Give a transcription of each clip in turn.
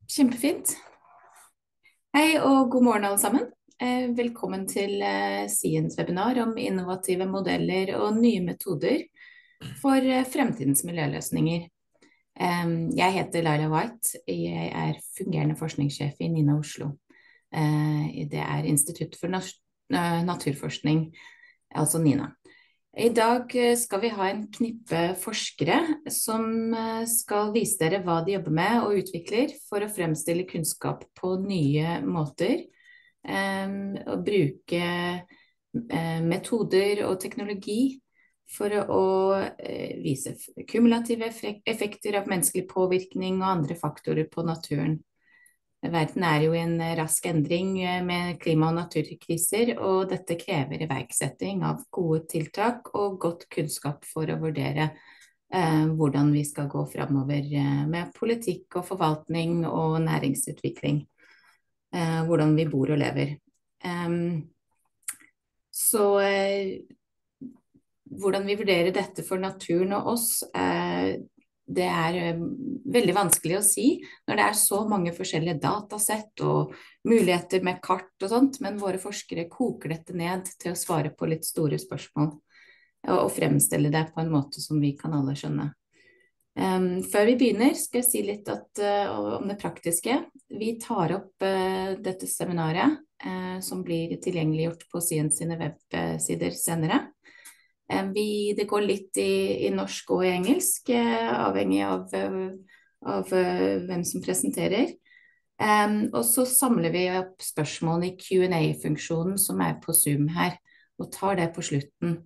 Kjempefint. Hei og god morgen alle sammen. Velkommen til Siens webinar om innovative modeller og nye metoder for fremtidens miljøløsninger. Jeg heter Laila White. Jeg er fungerende forskningssjef i NINA Oslo. Det er Institutt for Naturforskning, altså NINA. I dag skal vi ha en knippe forskere som skal vise dere hva de jobber med og utvikler for å fremstille kunnskap på nye måter, og bruke metoder og teknologi for å vise kumulative effekter av menneskelig påvirkning og andre faktorer på naturen. Verden er jo i en rask endring med klima- og naturkriser, og dette krever iverksetting av gode tiltak og godt kunnskap for å vurdere hvordan vi skal gå fremover med politikk og forvaltning og næringsutvikling, hvordan vi bor og lever. Så hvordan vi vurderer dette for naturen og oss, det er veldig vanskelig å si når det er så mange forskjellige datasett og muligheter med kart og sånt, men våre forskere koker dette ned til å svare på litt store spørsmål og fremstille det på en måte som vi kan alle skjønne. Før vi begynner skal jeg si litt om det praktiske. Vi tar opp dette seminaret som blir tilgjengeliggjort på Science sine websider senere. Det går litt i norsk og i engelsk, avhengig av hvem som presenterer. Og så samler vi opp spørsmålene i Q&A-funksjonen som er på Zoom her, og tar det på slutten.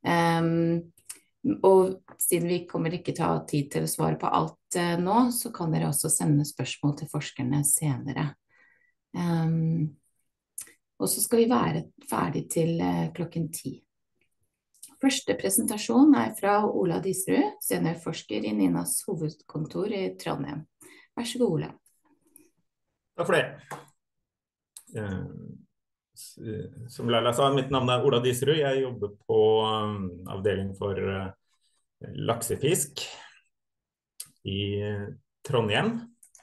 Og siden vi kommer ikke til å ha tid til å svare på alt nå, så kan dere også sende spørsmål til forskerne senere. Og så skal vi være ferdig til klokken 10. Første presentasjon er fra Ola Disrud, seniorforsker i NINAs hovedkontor i Trondheim. Vær så god, Ola. Takk for det. Som Laila sa, mitt navn er Ola Disrud. Jeg jobber på avdeling for laksefisk i Trondheim.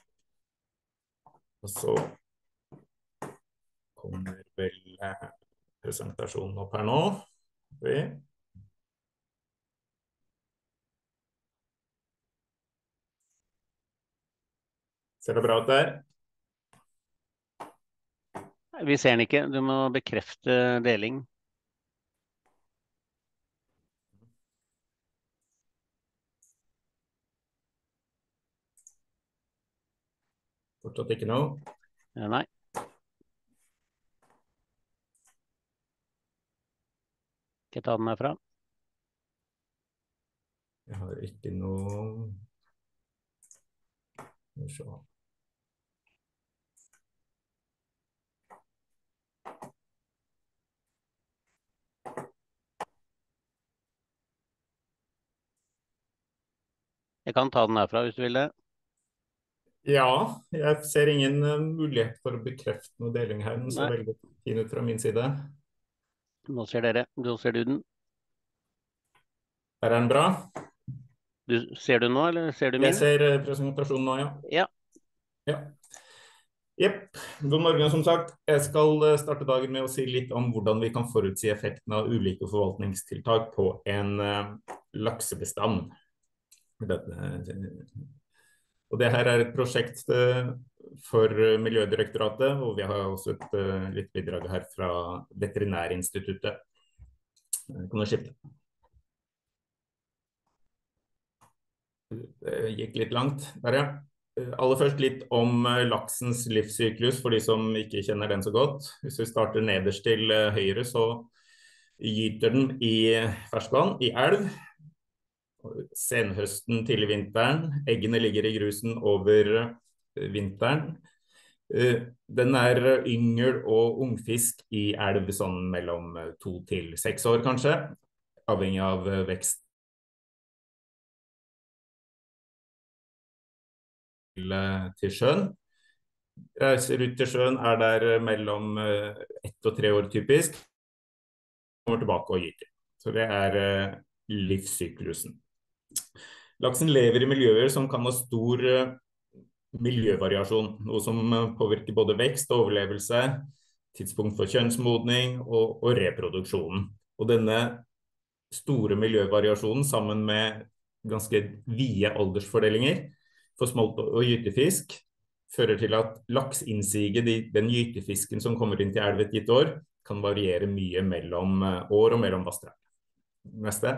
Og så kommer vel presentasjonen opp her nå. Ser det bra ut der? Vi ser den ikke. Du må bekrefte deling. Fortsatt ikke noe. Nei. Ikke ta den herfra. Jeg har ikke noe. Jeg kan ta den herfra hvis du vil det. Ja, jeg ser ingen mulighet for å bekrefte noe deling her. Den ser veldig fin ut fra min side. Nå ser dere. Nå ser du den. Her er den bra. Ser du nå, eller ser du min? Jeg ser presentasjonen nå, ja. Ja. Ja. Jepp. God morgen, som sagt. Jeg skal starte dagen med å si litt om hvordan vi kan forutsi effekten av ulike forvaltningstiltak på en laksebestand. Og det her er et prosjekt for Miljødirektoratet, og vi har også et litt bidrag her fra Veterinærinstituttet. Kan du skifte? Det gikk litt langt der, ja. Aller først litt om laksens livssyklus for de som ikke kjenner den så godt. Hvis vi starter nederst til høyre, så gyter den i ferskvann, i elv. Senhøsten til vinteren. Eggene ligger i grusen over vinteren. Den er yngel og ungfisk i elv sånn mellom 2 til 6 år kanskje, avhengig av vekst til sjøen. Reiser ut til sjøen er der mellom 1 og 3 år typisk. Kommer tilbake og gyter. Så det er livssyklusen. Laksen lever i miljøer som kan ha stor miljøvariasjon, noe som påvirker både vekst og overlevelse, tidspunkt for kjønnsmodning og reproduksjonen. Og denne store miljøvariasjonen sammen med ganske vide aldersfordelinger for smolt og gytefisk fører til at laksinnsiget, den gytefisken som kommer inn til elv et gitt år, kan variere mye mellom år og mellom vassdrag. Neste.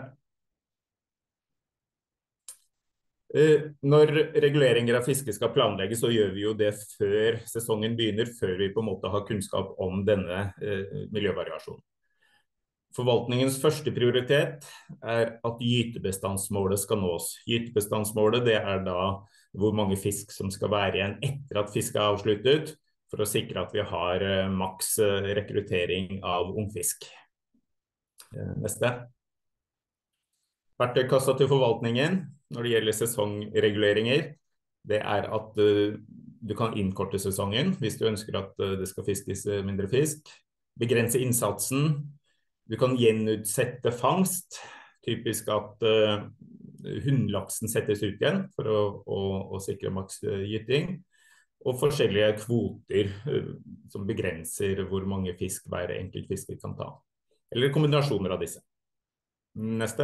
Når reguleringer av fiske skal planlegges, så gjør vi jo det før sesongen begynner, før vi på en måte har kunnskap om denne miljøvariasjonen. Forvaltningens første prioritet er at gytebestandsmålet skal nås. Gytebestandsmålet, det er da hvor mange fisk som skal være igjen etter at fisket er avsluttet, for å sikre at vi har maks rekruttering av ungfisk. Neste. Verktøykassa til forvaltningen når det gjelder sesongreguleringer, det er at du kan innkorte sesongen hvis du ønsker at det skal fiskes mindre fisk. Begrense innsatsen. Du kan gjenutsette fangst, typisk at hundlaksen settes ut igjen for å sikre maks gyting, og forskjellige kvoter som begrenser hvor mange fisk hver enkelt fisker kan ta, eller kombinasjoner av disse. Neste.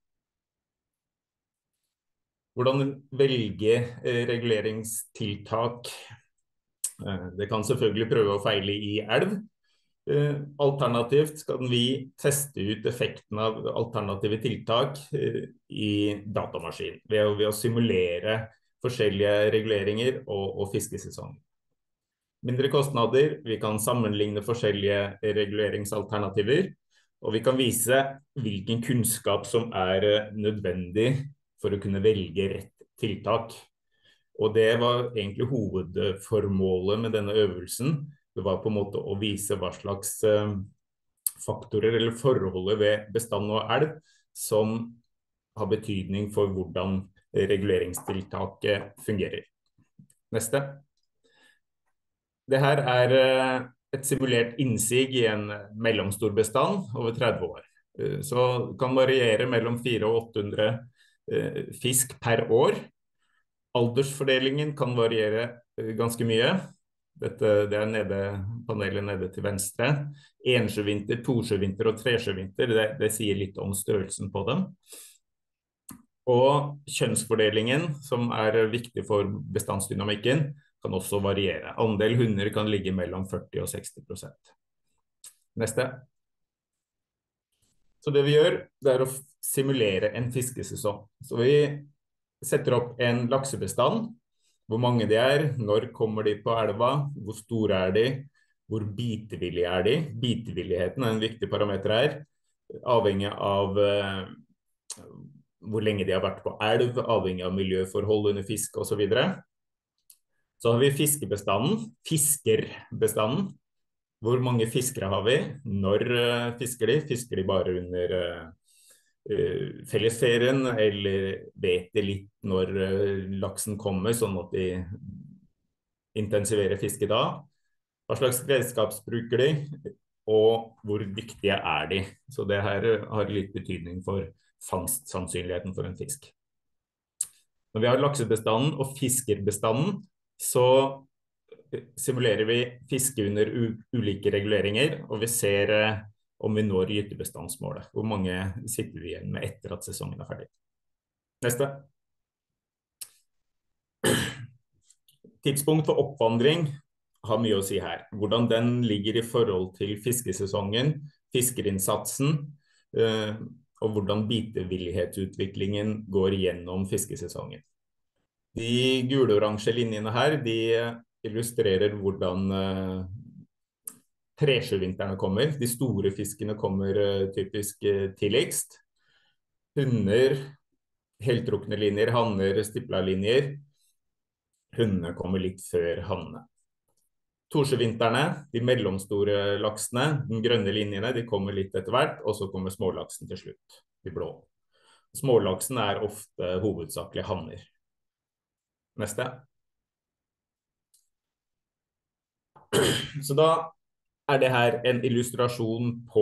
Hvordan velge reguleringstiltak? Det kan selvfølgelig prøve å feile i elv. Alternativt skal vi teste ut effekten av alternative tiltak i datamaskin ved å simulere forskjellige reguleringer og fiskesesonger. Mindre kostnader, vi kan sammenligne forskjellige reguleringsalternativer, og vi kan vise hvilken kunnskap som er nødvendig for å kunne velge rett tiltak. Og det var egentlig hovedformålet med denne øvelsen. Det var på en måte å vise hva slags faktorer eller forholdet ved bestand og elv som har betydning for hvordan reguleringstiltaket fungerer. Neste. Det her er et simulert innsig i en mellomstor bestand over 30 år. Så det kan variere mellom 400 og 800 fisk per år. Aldersfordelingen kan variere ganske mye. Det er panelet nede til venstre. Ensjøvinter, tosjøvinter og tresjøvinter, det sier litt om størrelsen på dem. Og kjønnsfordelingen, som er viktig for bestandsdynamikken, kan også variere. Andel hunder kan ligge mellom 40 og 60%. Neste. Så det vi gjør, det er å simulere en fiskesesong. Så vi setter opp en laksebestand. Hvor mange de er, når kommer de på elva, hvor store er de, hvor bitevillige er de. Bitevilligheten er en viktig parameter her, avhengig av hvor lenge de har vært på elv, avhengig av miljøforhold under fiske og så videre. Så har vi fiskebestanden, fiskerbestanden. Hvor mange fiskere har vi? Når fisker de? Fisker de bare under fellesferien, eller vet de litt når laksen kommer, sånn at de intensiverer fisket da? Hva slags redskap bruker de, og hvor dyktige er de? Så det her har litt betydning for fangstsannsynligheten for en fisk. Når vi har laksebestanden og fiskerbestanden, så simulerer vi fiske under ulike reguleringer, og vi ser om vi når gytebestandsmålet. Hvor mange sitter vi igjen med etter at sesongen er ferdig. Neste. Tidspunkt for oppvandring har mye å si her. Hvordan den ligger i forhold til fiskesesongen, fiskerinnsatsen, og hvordan bitevillighetsutviklingen går gjennom fiskesesongen. De gule-oransje linjene her, de illustrerer hvordan tresjøvinterne kommer. De store fiskene kommer typisk tidligst. Hunder, heltrukne linjer, hanner, stipla linjer. Hundene kommer litt før hannene. Torsjøvinterne, de mellomstore laksene, de grønne linjene, de kommer litt etter hvert, og så kommer smålaksen til slutt, de blå. Smålaksen er ofte hovedsakelig hanner. Neste. Så da er det her en illustrasjon på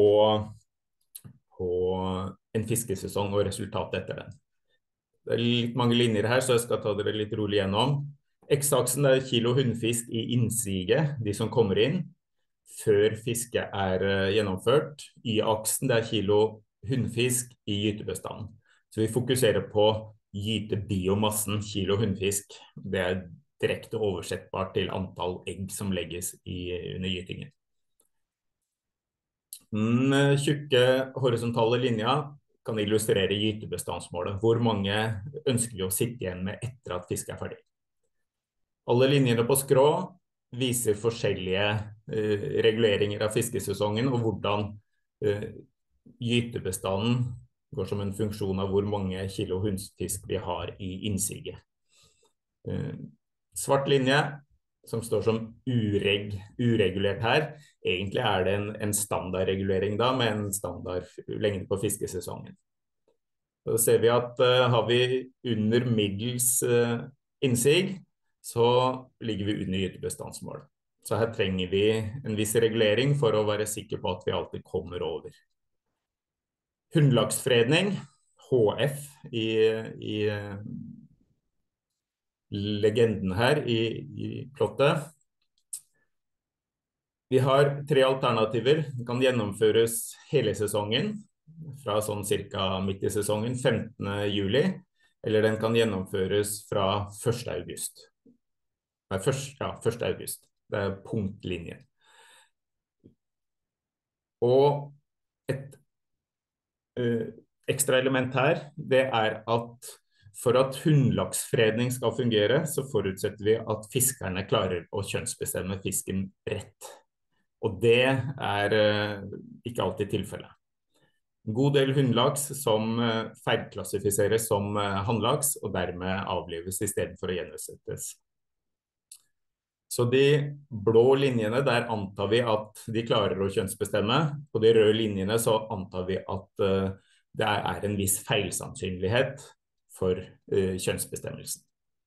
en fiskesesong og resultatet etter den. Det er litt mange linjer her, så jeg skal ta dere litt rolig gjennom. X-aksen er kilo hunnfisk i innsiget, de som kommer inn, før fisket gjennomført. Y-aksen det kilo hunnfisk i gytebestanden. Så vi fokuserer på gytebiomassen kilo hunnfisk. Det direkte oversettbart til antall egg som legges under gytingen. Den tjukke horisontale linja kan illustrere gytebestandsmålet. Hvor mange ønsker vi å sitte igjen med etter at fisket ferdig? Alle linjene på skrå viser forskjellige reguleringer av fiskesesongen og hvordan gytebestanden går som en funksjon av hvor mange kilo hunnfisk vi har i innsiget. Svart linje, som står som uregulert her, egentlig det en standardregulering da, med en standard lengde på fiskesesongen. Så ser vi at har vi under middels innsig, så ligger vi under gytebestandsmål. Så her trenger vi en viss regulering for å være sikker på at vi alltid kommer over. Hunnlaksfredning, HF i legenden her i plottet. Vi har 3 alternativer. Det kan gjennomføres hele sesongen, fra sånn cirka midt i sesongen, 15. juli, eller den kan gjennomføres fra 1. august. 1. august. Det punktlinjen. Og et ekstra element her, det at for at hunnlaksfredning skal fungere, så forutsetter vi at fiskerne klarer å kjønnsbestemme fisken rett. Og det ikke alltid tilfellet. En god del hunnlaks som feilklassifiseres som hannlaks, og dermed avlives i stedet for å gjenutsettes. Så de blå linjene, der antar vi at de klarer å kjønnsbestemme. På de røde linjene så antar vi at det en viss feilsannsynlighet for kjønnsbestemmelsen.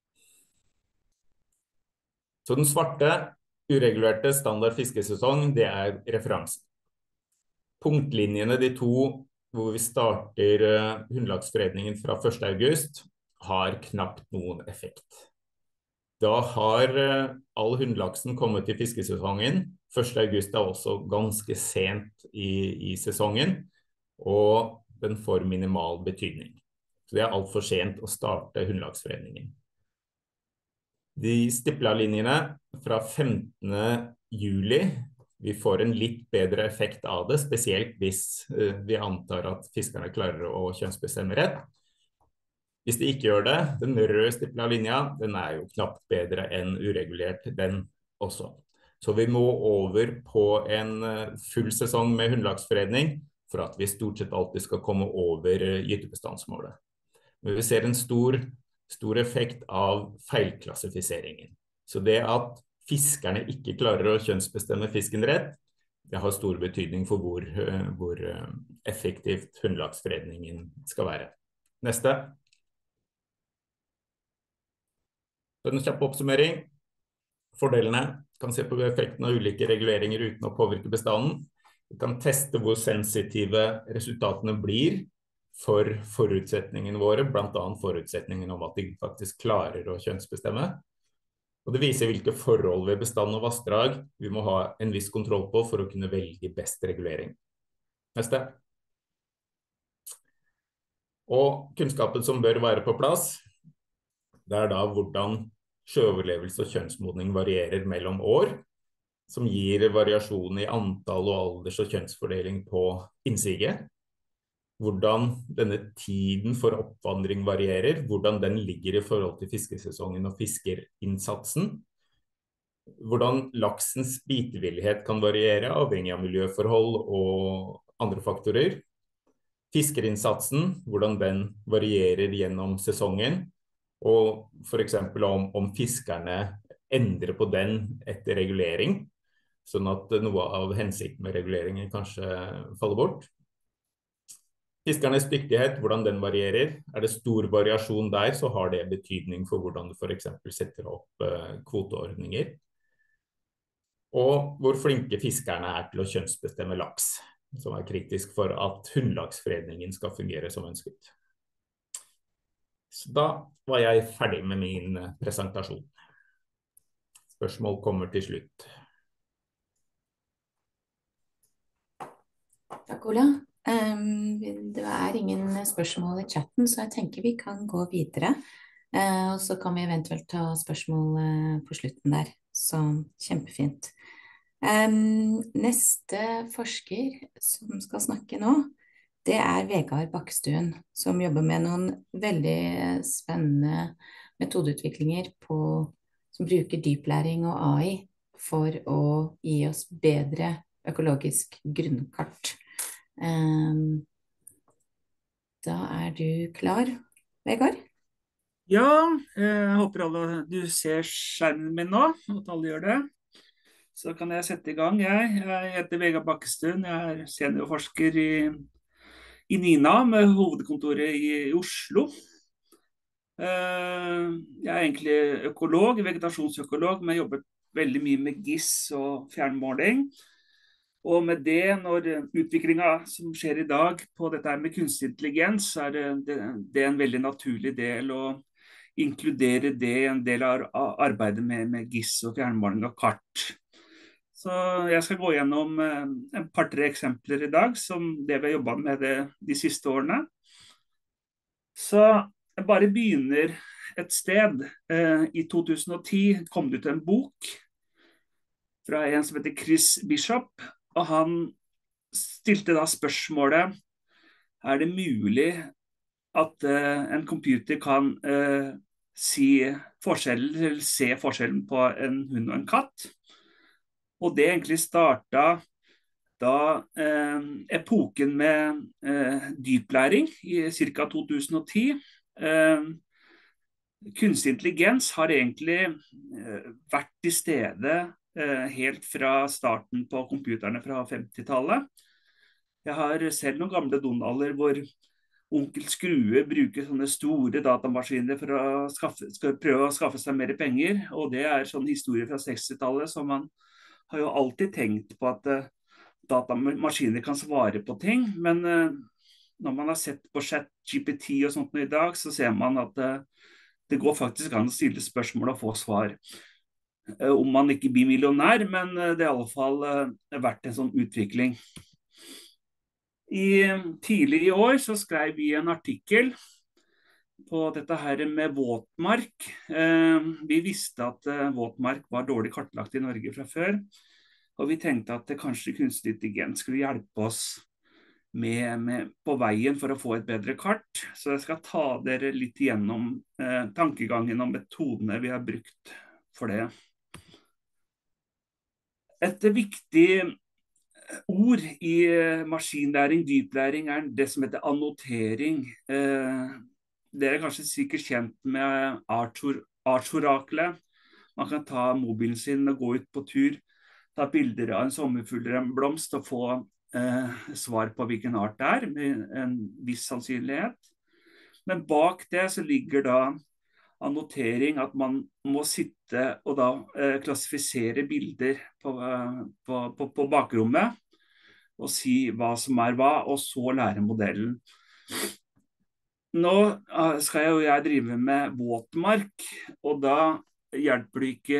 Så den svarte, uregulerte standard fiskesesong, det referansen. Punktlinjene, de to hvor vi starter hunnlaksfredningen fra 1. august, har knapt noen effekt. Da har all hunnlaksen kommet til fiskesesongen. 1. august også ganske sent i sesongen, og den får minimal betydning. Så det alt for sent å starte hunnlaksfredningen. De stipla linjene fra 15. juli, vi får en litt bedre effekt av det, spesielt hvis vi antar at fiskerne klarer å kjønnsbestemme rett. Hvis de ikke gjør det, den røde stipla linja, den jo knapt bedre enn uregulert, den også. Så vi må over på en full sesong med hunnlaksfredning for at vi stort sett alltid skal komme over gytebestandsmålet. Men vi ser en stor effekt av feilklassifiseringen. Så det at fiskerne ikke klarer å kjønnsbestemme fisken rett, det har stor betydning for hvor effektivt hunnlaksfredningen skal være. Neste. En kjapp oppsummering. Fordelene kan se på effekten av ulike reguleringer uten å påvirke bestanden. Vi kan teste hvor sensitive resultatene blir for forutsetningene våre, blant annet forutsetningen om at de faktisk klarer å kjønnsbestemme. Og det viser hvilke forhold ved bestand og vassdrag vi må ha en viss kontroll på for å kunne velge best regulering. Neste. Og kunnskapen som bør være på plass, det da hvordan sjøoverlevelse og kjønnsmodning varierer mellom år, som gir variasjon i antall og alders- og kjønnsfordeling på innsiget. Hvordan denne tiden for oppvandring varierer, hvordan den ligger i forhold til fiskesesongen og fiskerinnsatsen. Hvordan laksens bitevillighet kan variere, avhengig av miljøforhold og andre faktorer. Fiskerinnsatsen, hvordan den varierer gjennom sesongen. Og for eksempel om fiskerne endrer på den etter regulering, sånn at noe av hensikten med reguleringen kanskje faller bort. Fiskernes dyktighet, hvordan den varierer. Det stor variasjon der, så har det betydning for hvordan du for eksempel setter opp kvoteordninger. Og hvor flinke fiskerne til å kjønnsbestemme laks, som kritisk for at hunnlaksfredningen skal fungere som ønsket. Så da var jeg ferdig med min presentasjon. Spørsmål kommer til slutt. Takk, Ola. Det er ingen spørsmål i chatten, så jeg tenker vi kan gå videre. Og så kan vi eventuelt ta spørsmål på slutten der. Så kjempefint. Neste forsker som skal snakke nå, det er Vegard Bakkestuen, som jobber med noen veldig spennende metodeutviklinger som bruker dyplæring og AI for å gi oss bedre økologisk grunnkart. Da er du klar, Vegard? Ja, jeg håper du ser skjermen min nå, at alle gjør det. Så kan jeg sette i gang. Jeg heter Vegard Bakkestuen, jeg er seniorforsker i NINA med hovedkontoret i Oslo. Jeg er egentlig økolog, vegetasjonsøkolog, men jeg jobbet veldig mye med GIS og fjernmåling. Og med det, når utviklingen som skjer i dag på dette med kunstig intelligens, så er det en veldig naturlig del å inkludere det i en del av arbeidet med GIS og fjernmåling av kart. Så jeg skal gå gjennom et par-tre eksempler i dag, som det vi har jobbet med de siste årene. Så jeg bare begynner et sted. I 2010 kom det ut en bok fra en som heter Chris Bishop, og han stilte da spørsmålet: er det mulig at en computer kan se forskjellen på en hund og en katt? Og det egentlig startet da epoken med dyplæring i ca. 2010. Kunstig intelligens har egentlig vært til stede helt fra starten på computerne fra 50-tallet. Jeg har selv noen gamle Donalder hvor onkel Skrue bruker sånne store datamaskiner for å prøve å skaffe seg mer penger, og det er sånn historie fra 60-tallet, så man har jo alltid tenkt på at datamaskiner kan svare på ting, men når man har sett på ChatGPT og sånt i dag, så ser man at det går faktisk an å stille spørsmål og få svar. Om man ikke blir millionær, men det er i alle fall vært en sånn utvikling. Tidlig i år så skrev vi en artikkel på dette her med våtmark. Vi visste at våtmark var dårlig kartlagt i Norge fra før, og vi tenkte at kanskje kunstig intelligens skulle hjelpe oss på veien for å få et bedre kart. Så jeg skal ta dere litt gjennom tankegangen og metodene vi har brukt for det. Et viktig ord i maskinlæring, dyplæring, er det som heter annotering. Dere er kanskje sikkert kjent med artsoraklet. Man kan ta mobilen sin og gå ut på tur, ta bilder av en sommerfugl eller en blomst og få svar på hvilken art det er, med en viss sannsynlighet. Men bak det så ligger da annotering, at man må sitte og da klassifisere bilder på bakrommet og si hva som er hva, og så lære modellen. Nå skal jeg drive med våtmark, og da hjelper det ikke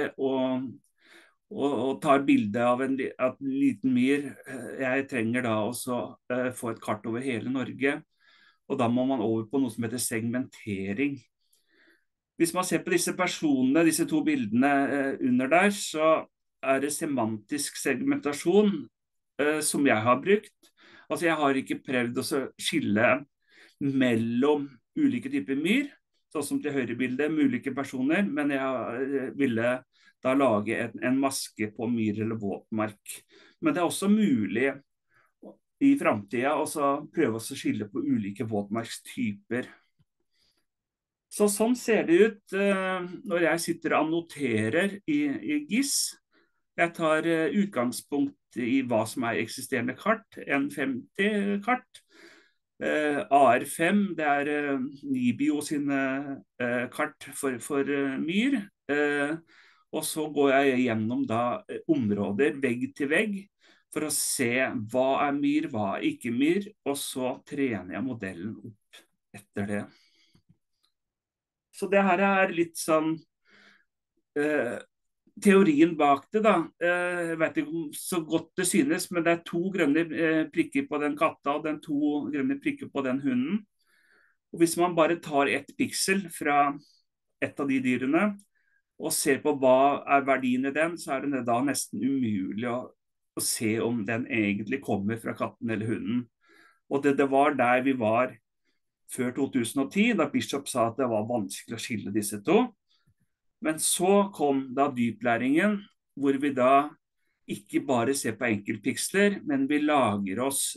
å ta et bilde av en liten myr. Jeg trenger da også få et kart over hele Norge, og da må man over på noe som heter segmentering. Hvis man ser på disse personene, disse to bildene under der, så er det semantisk segmentasjon som jeg har brukt. Altså jeg har ikke prøvd å skille mellom ulike typer myr, sånn som til høyre bildet med ulike personer, men jeg ville da lage en maske på myr eller våtmark. Men det er også mulig i fremtiden å prøve å skille på ulike våtmarkstyper. Så sånn ser det ut når jeg sitter og annoterer i GIS. Jeg tar utgangspunkt i hva som er eksisterende kart, N50-kart. AR5, det er Nibio sine kart for myr. Og så går jeg gjennom da områder vegg til vegg for å se hva er myr, hva er ikke myr, og så trener jeg modellen opp etter det. Så det her er litt sånn teorien bak det da, jeg vet ikke om så godt det synes, men det er 2 grønne prikker på den katta, og den 2 grønne prikker på den hunden. Og hvis man bare tar et piksel fra et av de dyrene, og ser på hva er verdien i den, så er det da nesten umulig å se om den egentlig kommer fra katten eller hunden. Og det var der vi var før 2010, da Bishop sa at det var vanskelig å skille disse 2. Men så kom da dyplæringen, hvor vi da ikke bare ser på enkeltpiksler, men vi lager oss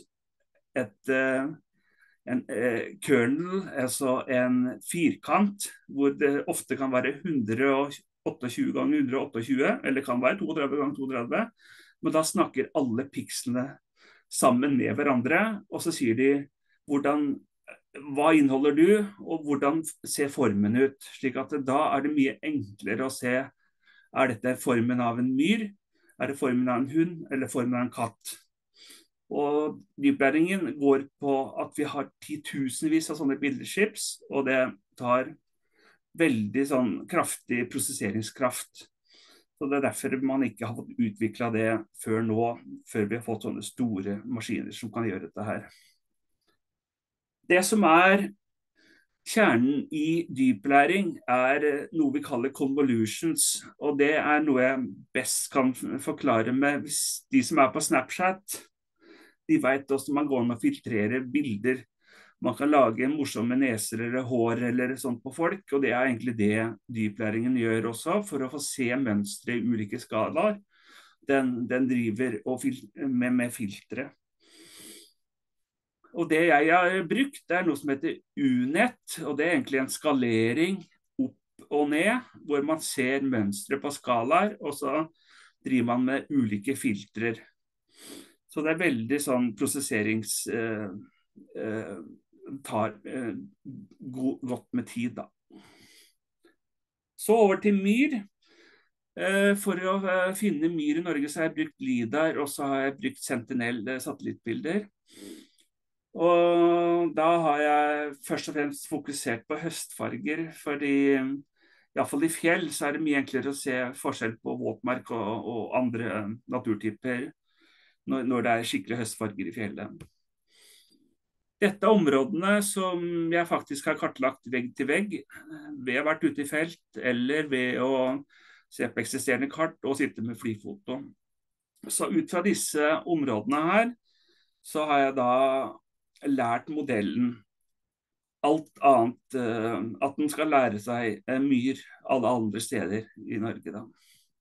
en kernel, altså en firkant, hvor det ofte kan være 128 ganger 128, eller kan være 32 ganger 32, men da snakker alle pikslene sammen med hverandre, og så sier de hva inneholder du, og hvordan ser formen ut, slik at da er det mye enklere å se, er dette formen av en myr, er det formen av en hund, eller formen av en katt. Og dyplæringen går på at vi har titusenvis av sånne bildechips, og det tar veldig sånn kraftig prosesseringskraft. Så det er derfor man ikke har fått utviklet det før nå, før vi har fått sånne store maskiner som kan gjøre dette her. Det som er kjernen i dyplæring er noe vi kaller convolutions, og det er noe jeg best kan forklare med hvis de som er på Snapchat. De vet også man går an å filtrere bilder. Man kan lage morsomme neser eller hår eller sånt på folk, og det er egentlig det dyplæringen gjør også, for å få se mønstre i ulike skalaer. Den driver med filtre. Og det jeg har brukt, det er noe som heter UNet, og det er egentlig en skalering opp og ned, hvor man ser mønstre på skalaer, og så driver man med ulike filtrer. Så det er veldig sånn prosesserings tar godt med tid da. Så over til myr. For å finne myr i Norge så har jeg brukt LIDAR, og så har jeg brukt Sentinel satellittbilder. Og da har jeg først og fremst fokusert på høstfarger, fordi i hvert fall i fjell så er det mye enklere å se forskjell på våtmark og andre naturtyper når det er skikkelig høstfarger i fjellet. Dette er områdene som jeg faktisk har kartlagt vegg til vegg, ved å ha vært ute i felt, eller ved å se på eksisterende kart og sitte med flyfoto. Så ut fra disse områdene her, så har jeg da lært modellen alt annet, at den skal lære seg myr alle andre steder i Norge da.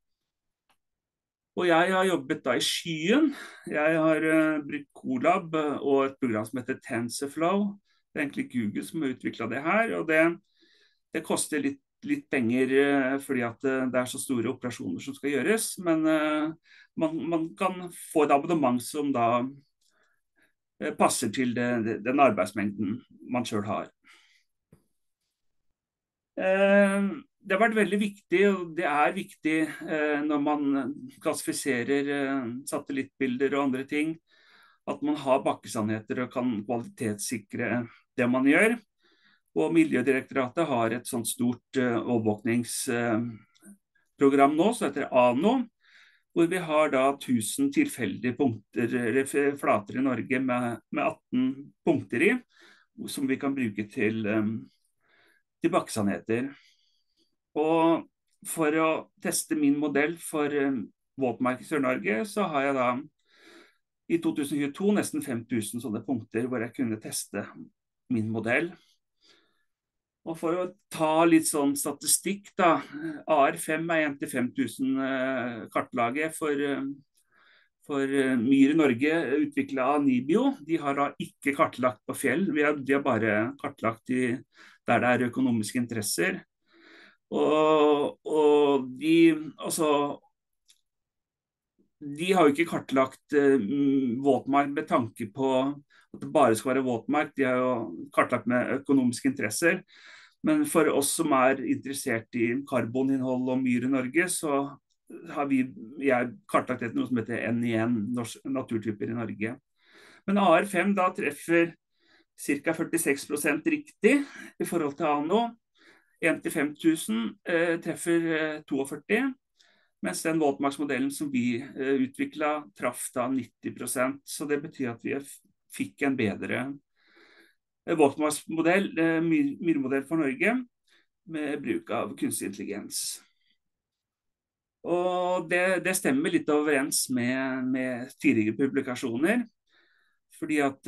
Og jeg har jobbet da i skyen. Jeg har brukt Colab og et program som heter TensorFlow. Det er egentlig Google som har utviklet det her, og det koster litt penger fordi at det er så store operasjoner som skal gjøres, men man kan få et abonnement som da passer til den arbeidsmengden man selv har. Det har vært veldig viktig, og det er viktig når man klassifiserer satellittbilder og andre ting, at man har bakkesannheter og kan kvalitetssikre det man gjør. Og Miljødirektoratet har et sånt stort overvåkningsprogram nå, som heter ANO, hvor vi har da 1000 tilfeldige punkter, eller flater i Norge med 18 punkter i, som vi kan bruke til bakkesannheter. Og for å teste min modell for våtmark i Sør-Norge, så har jeg da i 2022 nesten 5000 sånne punkter hvor jeg kunne teste min modell. Og for å ta litt sånn statistikk da, AR5 er 1-5000 kartlaget for myr i Norge utviklet av Nibio. De har da ikke kartlagt på fjell, de har bare kartlagt der det er økonomiske interesser. Og de har jo ikke kartlagt våtmark med tanke på at det bare skal være våtmark. De har jo kartlagt med økonomiske interesser. Men for oss som er interessert i karboninnhold og myr i Norge, så har jeg kartlagt noe som heter NiN, naturtyper i Norge. Men AR5 da treffer ca. 46% riktig i forhold til ANO. 1-5000 treffer 42, Mens den våtmarksmodellen som vi utviklet traff da 90%, så det betyr at vi fikk en bedre våtmarksmodell, myrmodell for Norge, med bruk av kunstig intelligens. Og det stemmer litt overens med tidligere publikasjoner, fordi at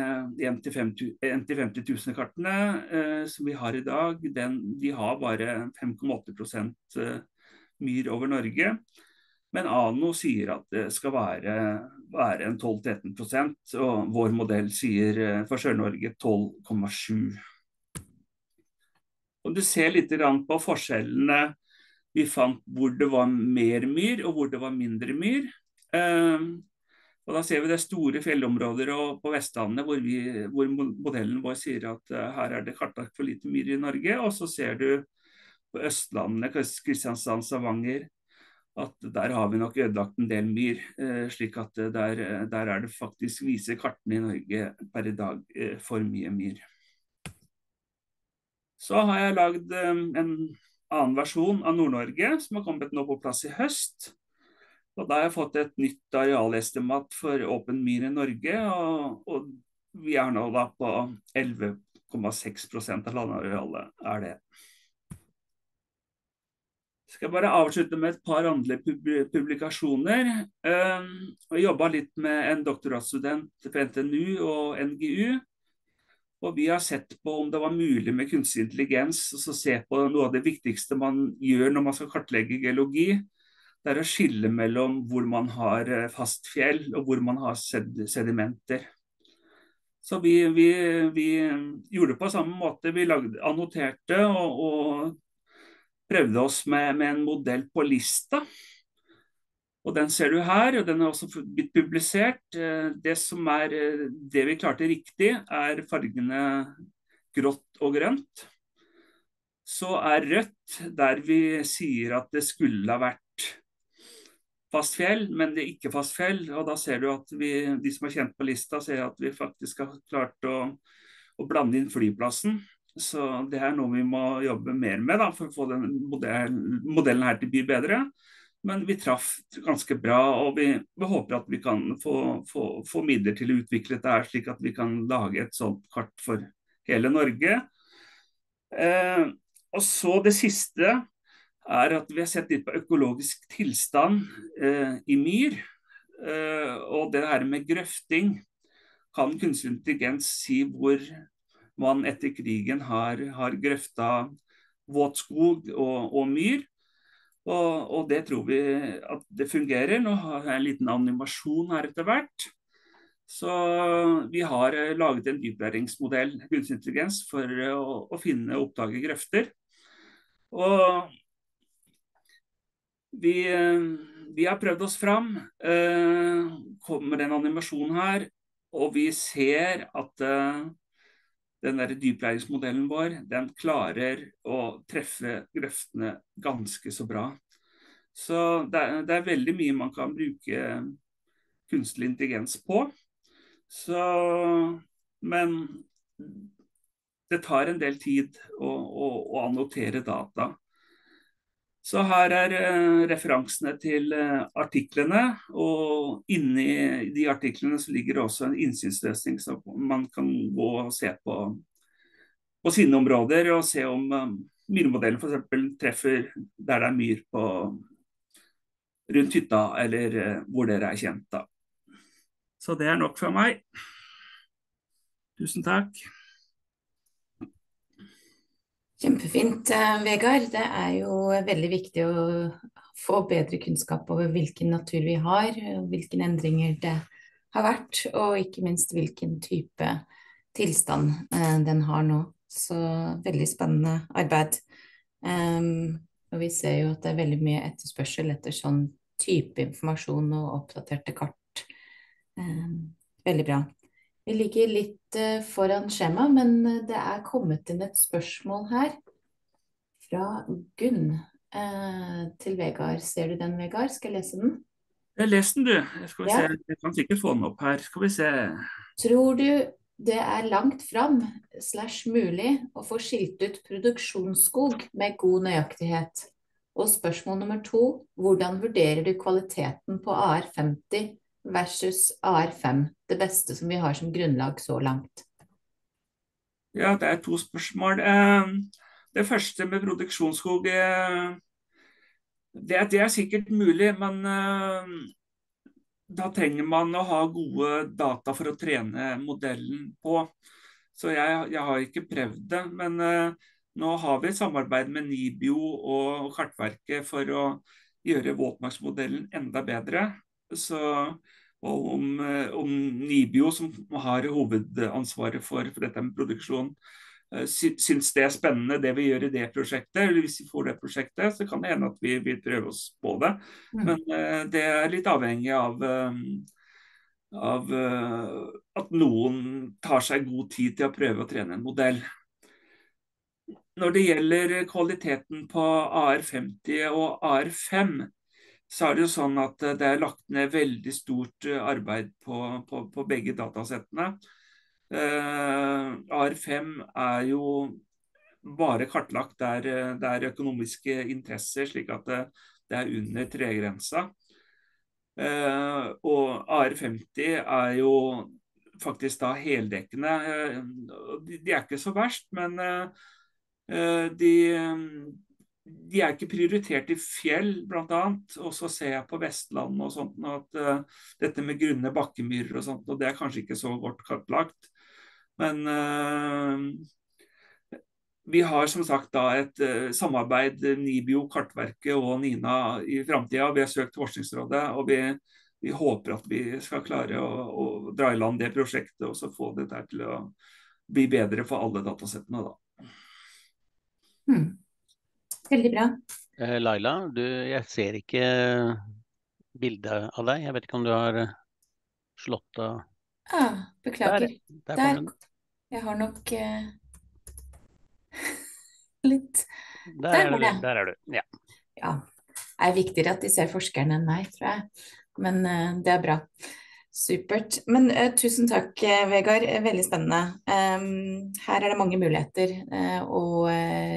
1-50.000-kartene som vi har i dag, de har bare 5,8% myr over Norge, men ANO sier at det skal være en 12-13%, og vår modell sier for Sør-Norge 12,7%. Og du ser litt på forskjellene vi fant hvor det var mer myr og hvor det var mindre myr. Og da ser vi det store fjellområder på Vestlandet hvor modellen vår sier at her det kartlagt for lite myr i Norge, og så ser du på Østlandet, Kristiansand, Stavanger, at der har vi nok ødelagt en del myr, slik at der det faktisk viser kartene i Norge per i dag for mye myr. Så har jeg laget en annen versjon av Nord-Norge som har kommet nå på plass i høst. Og da har jeg fått et nytt arealestimat for åpen myr i Norge, og vi nå da på 11,6% av landarealet det. Skal jeg bare avslutte med et par andre publikasjoner. Jeg jobbet litt med en doktoratstudent på NTNU og NGU, og vi har sett på om det var mulig med kunstig intelligens, og så se på noe av det viktigste man gjør når man skal kartlegge geologi. Det å skille mellom hvor man har fast fjell og hvor man har sedimenter. Så vi gjorde det på samme måte. Vi annoterte og prøvde oss med en modell på lista. Og den ser du her, og den også blitt publisert. Det vi klarte riktig fargene grått og grønt. Så rødt der vi sier at det skulle ha vært fast fjell, men det ikke fast fjell. Og da ser du at de som kjent på lista, ser at vi faktisk har klart å blande inn flyplassen. Så det noe vi må jobbe mer med da, for å få den modellen her til å bli bedre. Men vi traff ganske bra, og vi håper at vi kan få midler til å utvikle dette her, slik at vi kan lage et sånt kart for hele Norge. Og så det siste at vi har sett litt på økologisk tilstand i myr, og det her med grøfting. Kan kunstig intelligens si hvor man etter krigen har grøfta våtskog og myr? Og det tror vi at det fungerer. Nå har jeg en liten animasjon her etter hvert. Så vi har laget en dyplæringsmodell, kunstig intelligens, for å finne og oppdage grøfter. Og vi har prøvd oss fram, kommer en animasjon her, og vi ser at den der dyplæringsmodellen vår, den klarer å treffe grøftene ganske så bra. Så det veldig mye man kan bruke kunstig intelligens på. Men det tar en del tid å annotere data. Så her referansene til artiklene, og inni de artiklene så ligger det også en innsynsløsning, så man kan gå og se på sine områder, og se om myrmodellen for eksempel treffer der det myr rundt hytta, eller hvor dere kjent da. Så det nok fra meg. Tusen takk. Kjempefint, Vegard. Det jo veldig viktig å få bedre kunnskap over hvilken natur vi har, hvilke endringer det har vært, og ikke minst hvilken type tilstand den har nå. Så veldig spennende arbeid. Og vi ser jo at det veldig mye etterspørsel etter sånn type informasjon og oppdaterte kart. Veldig bra. Vi ligger litt foran skjema, men det kommet inn et spørsmål her fra Gunn til Vegard. Ser du den, Vegard? Skal jeg lese den? Jeg leser den, du. Skal vi se. Jeg kan sikkert få den opp her. Skal vi se. Tror du det langt fram / mulig å få skilt ut produksjonsskog med god nøyaktighet? Og spørsmål nummer 2, hvordan vurderer du kvaliteten på AR50 versus AR5, det beste som vi har som grunnlag så langt? Ja, det 2 spørsmål. Det første med produksjonsskog, det sikkert mulig, men da trenger man å ha gode data for å trene modellen på. Så jeg har ikke prøvd det, men nå har vi et samarbeid med NIBIO og Kartverket for å gjøre våtmarksmodellen enda bedre. Så, og om NIBIO, som har hovedansvaret for dette med produksjon, syns det spennende det vi gjør i det prosjektet, eller hvis vi får det prosjektet, så kan det hende at vi vil prøve oss på det. Men det litt avhengig av at noen tar seg god tid til å prøve å trene en modell. Når det gjelder kvaliteten på AR50 og AR5, så det jo sånn at det lagt ned veldig stort arbeid på begge datasettene. AR5 jo bare kartlagt der økonomiske interesser, slik at det under 3-grensa. Og AR50 jo faktisk da heldekkende. De ikke så verst, men de ikke prioritert i fjell, blant annet. Og så ser jeg på Vestlandet og sånt, at dette med grunne bakkemyrer og sånt, og det kanskje ikke så godt kartlagt. Men vi har som sagt da et samarbeid, NIBIO, Kartverket og NINA i fremtiden. Vi har søkt Forskningsrådet, og vi håper at vi skal klare å dra i land det prosjektet, og så få det der til å bli bedre for alle datasettene da. Veldig bra. Laila, jeg ser ikke bildet av deg. Jeg vet ikke om du har slått av. Beklager. Der. Jeg har nok litt. Der er du, ja. Ja, det viktigere at de ser forskeren enn meg, tror jeg. Men det bra. Supert. Men tusen takk, Vegard. Veldig spennende. Her det mange muligheter, og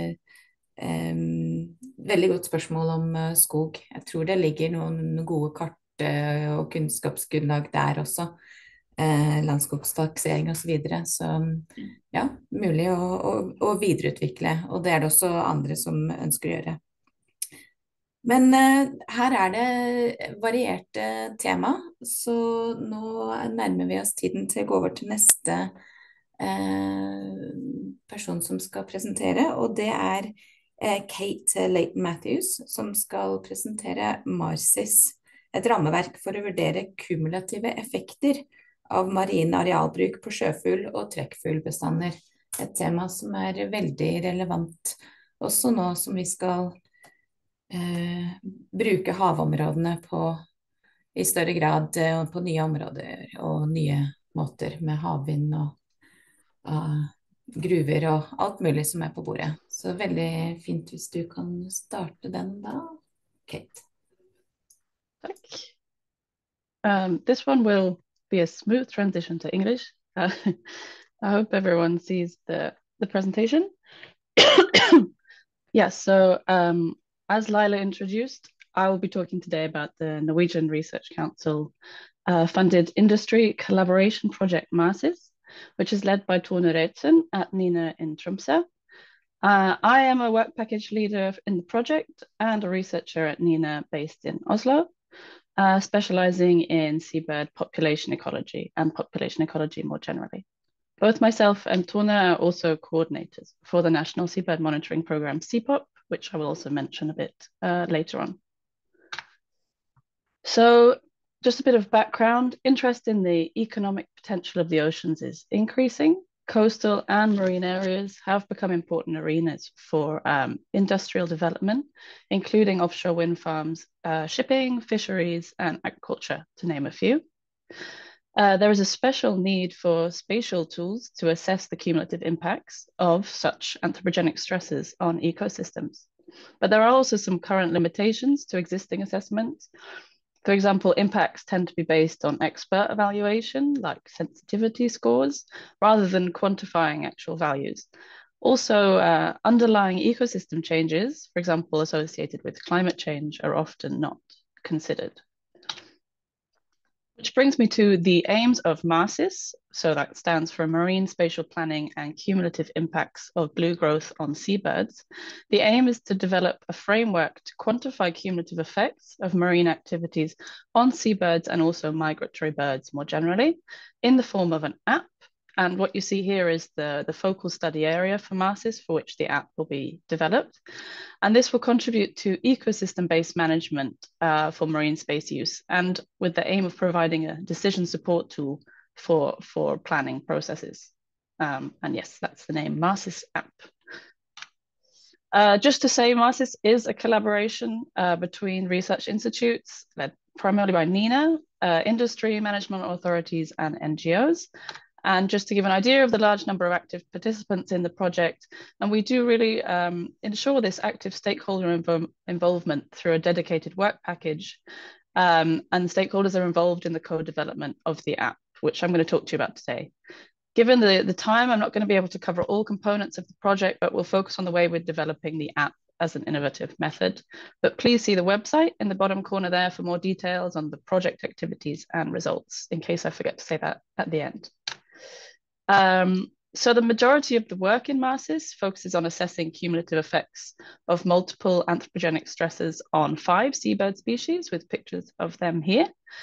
veldig godt spørsmål om skog. Jeg tror det ligger noen gode kart og kunnskapsgrunnlag der også. Landskogstaksering og så videre. Så ja, mulig å videreutvikle, og det det også andre som ønsker å gjøre. Men her det varierte tema, så nå nærmer vi oss tiden til å gå over til neste person som skal presentere, og det Kate Leighton Matthews, som skal presentere MARSIS, et rammeverk for å vurdere kumulative effekter av marin arealbruk på sjøfugl og trekkfuglbestander. Et tema som veldig relevant også nå som vi skal bruke havområdene i større grad på nye områder og nye måter med havvind og gruver og alt mulig som på bordet. Så veldig fint hvis du kan starte den da, Kate. Takk. This one will be a smooth transition to English. I hope everyone sees the presentation. Yes, so as Laila introduced, I will be talking today about the Norwegian Research Council funded industry collaboration project MARSIS, which is led by Tone Reitzen at NINA in Tromsø. I am a work package leader in the project and a researcher at NINA based in Oslo. Specializing in seabird population ecology and population ecology more generally. Both myself and Tone are also coordinators for the National Seabird Monitoring Program, CPOP, which I will also mention a bit later on. So just a bit of background, interest in the economic potential of the oceans is increasing. Coastal and marine areas have become important arenas for industrial development, including offshore wind farms, shipping, fisheries, and agriculture, to name a few. There is a special need for spatial tools to assess the cumulative impacts of such anthropogenic stresses on ecosystems. But there are also some current limitations to existing assessments. For example, impacts tend to be based on expert evaluation, like sensitivity scores, rather than quantifying actual values. Also, underlying ecosystem changes, for example, associated with climate change, are often not considered. Which brings me to the aims of MARSIS. So that stands for Marine Spatial Planning and Cumulative Impacts of Blue Growth on Seabirds. The aim is to develop a framework to quantify cumulative effects of marine activities on seabirds and also migratory birds more generally in the form of an app. And what you see here is the focal study area for MARSIS, for which the app will be developed. And this will contribute to ecosystem-based management for marine space use, and with the aim of providing a decision support tool for planning processes. And yes, that's the name, MARSIS app. Just to say, MARSIS is a collaboration between research institutes led primarily by NINA, industry, management authorities, and NGOs. And just to give an idea of the large number of active participants in the project, and we do really ensure this active stakeholder involvement through a dedicated work package, and stakeholders are involved in the co-development of the app, which I'm going to talk to you about today. Given the time, I'm not going to be able to cover all components of the project, but we'll focus on the way we're developing the app as an innovative method. But please see the website in the bottom corner there for more details on the project activities and results, in case I forget to say that at the end. So the majority of the work in MARSIS focuses on assessing cumulative effects of multiple anthropogenic stresses on 5 seabird species, with pictures of them here,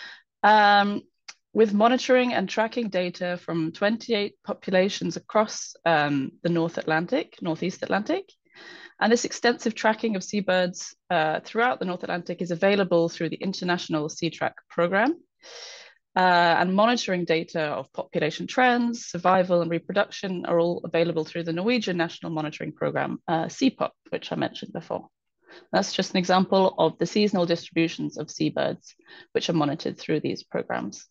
with monitoring and tracking data from 28 populations across the Northeast Atlantic. And this extensive tracking of seabirds throughout the North Atlantic is available through the International SeaTrack Program. And monitoring data of population trends, survival, and reproduction are all available through the Norwegian National Monitoring Program, SeaPOP, which I mentioned before. That's just an example of the seasonal distributions of seabirds, which are monitored through these programs.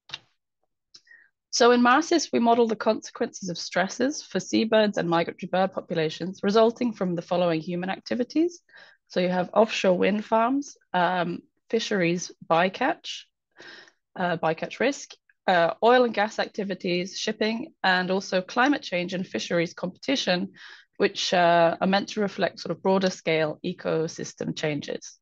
So in MARSIS, we model the consequences of stresses for seabirds and migratory bird populations resulting from the following human activities. So you have offshore wind farms, fisheries bycatch risk, oil and gas activities, shipping, and also climate change and fisheries competition, which are meant to reflect sort of broader scale ecosystem changes.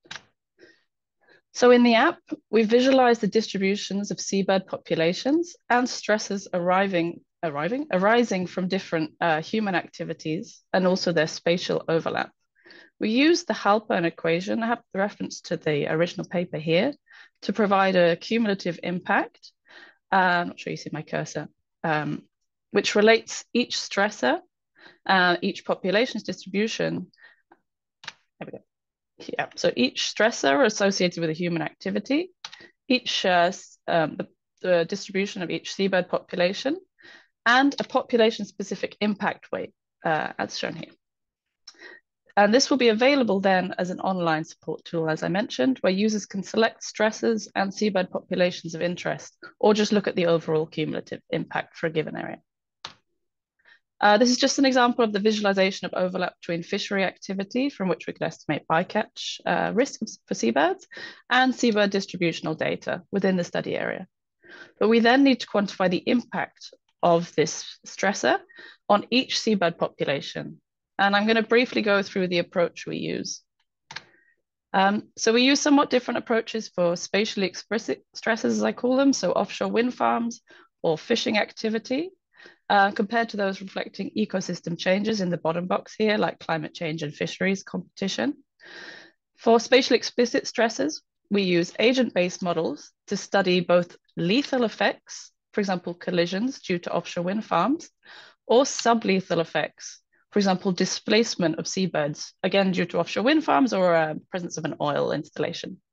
So in the app, we visualize the distributions of seabird populations and stresses arising from different human activities and also their spatial overlap. We use the Halpern equation, I have the reference to the original paper here, to provide a cumulative impact. I'm not sure you see my cursor, which relates each stressor, each population's distribution. There we go. Yeah, so each stressor associated with a human activity, each the distribution of each seabird population, and a population-specific impact weight, as shown here. And this will be available then as an online support tool, as I mentioned, where users can select stresses and seabird populations of interest, or just look at the overall cumulative impact for a given area. This is just an example of the visualization of overlap between fishery activity, from which we can estimate bycatch risk for seabirds, and seabird distributional data within the study area. But we then need to quantify the impact of this stressor on each seabird population. And I'm going to briefly go through the approach we use. So we use somewhat different approaches for spatially explicit stresses, as I call them, so offshore wind farms or fishing activity, compared to those reflecting ecosystem changes in the bottom box here, like climate change and fisheries competition. For spatially explicit stresses, we use agent-based models to study both lethal effects, for example, collisions due to offshore wind farms, or sublethal effects, for example, displacement of seabirds, again, due to offshore wind farms or presence of an oil installation.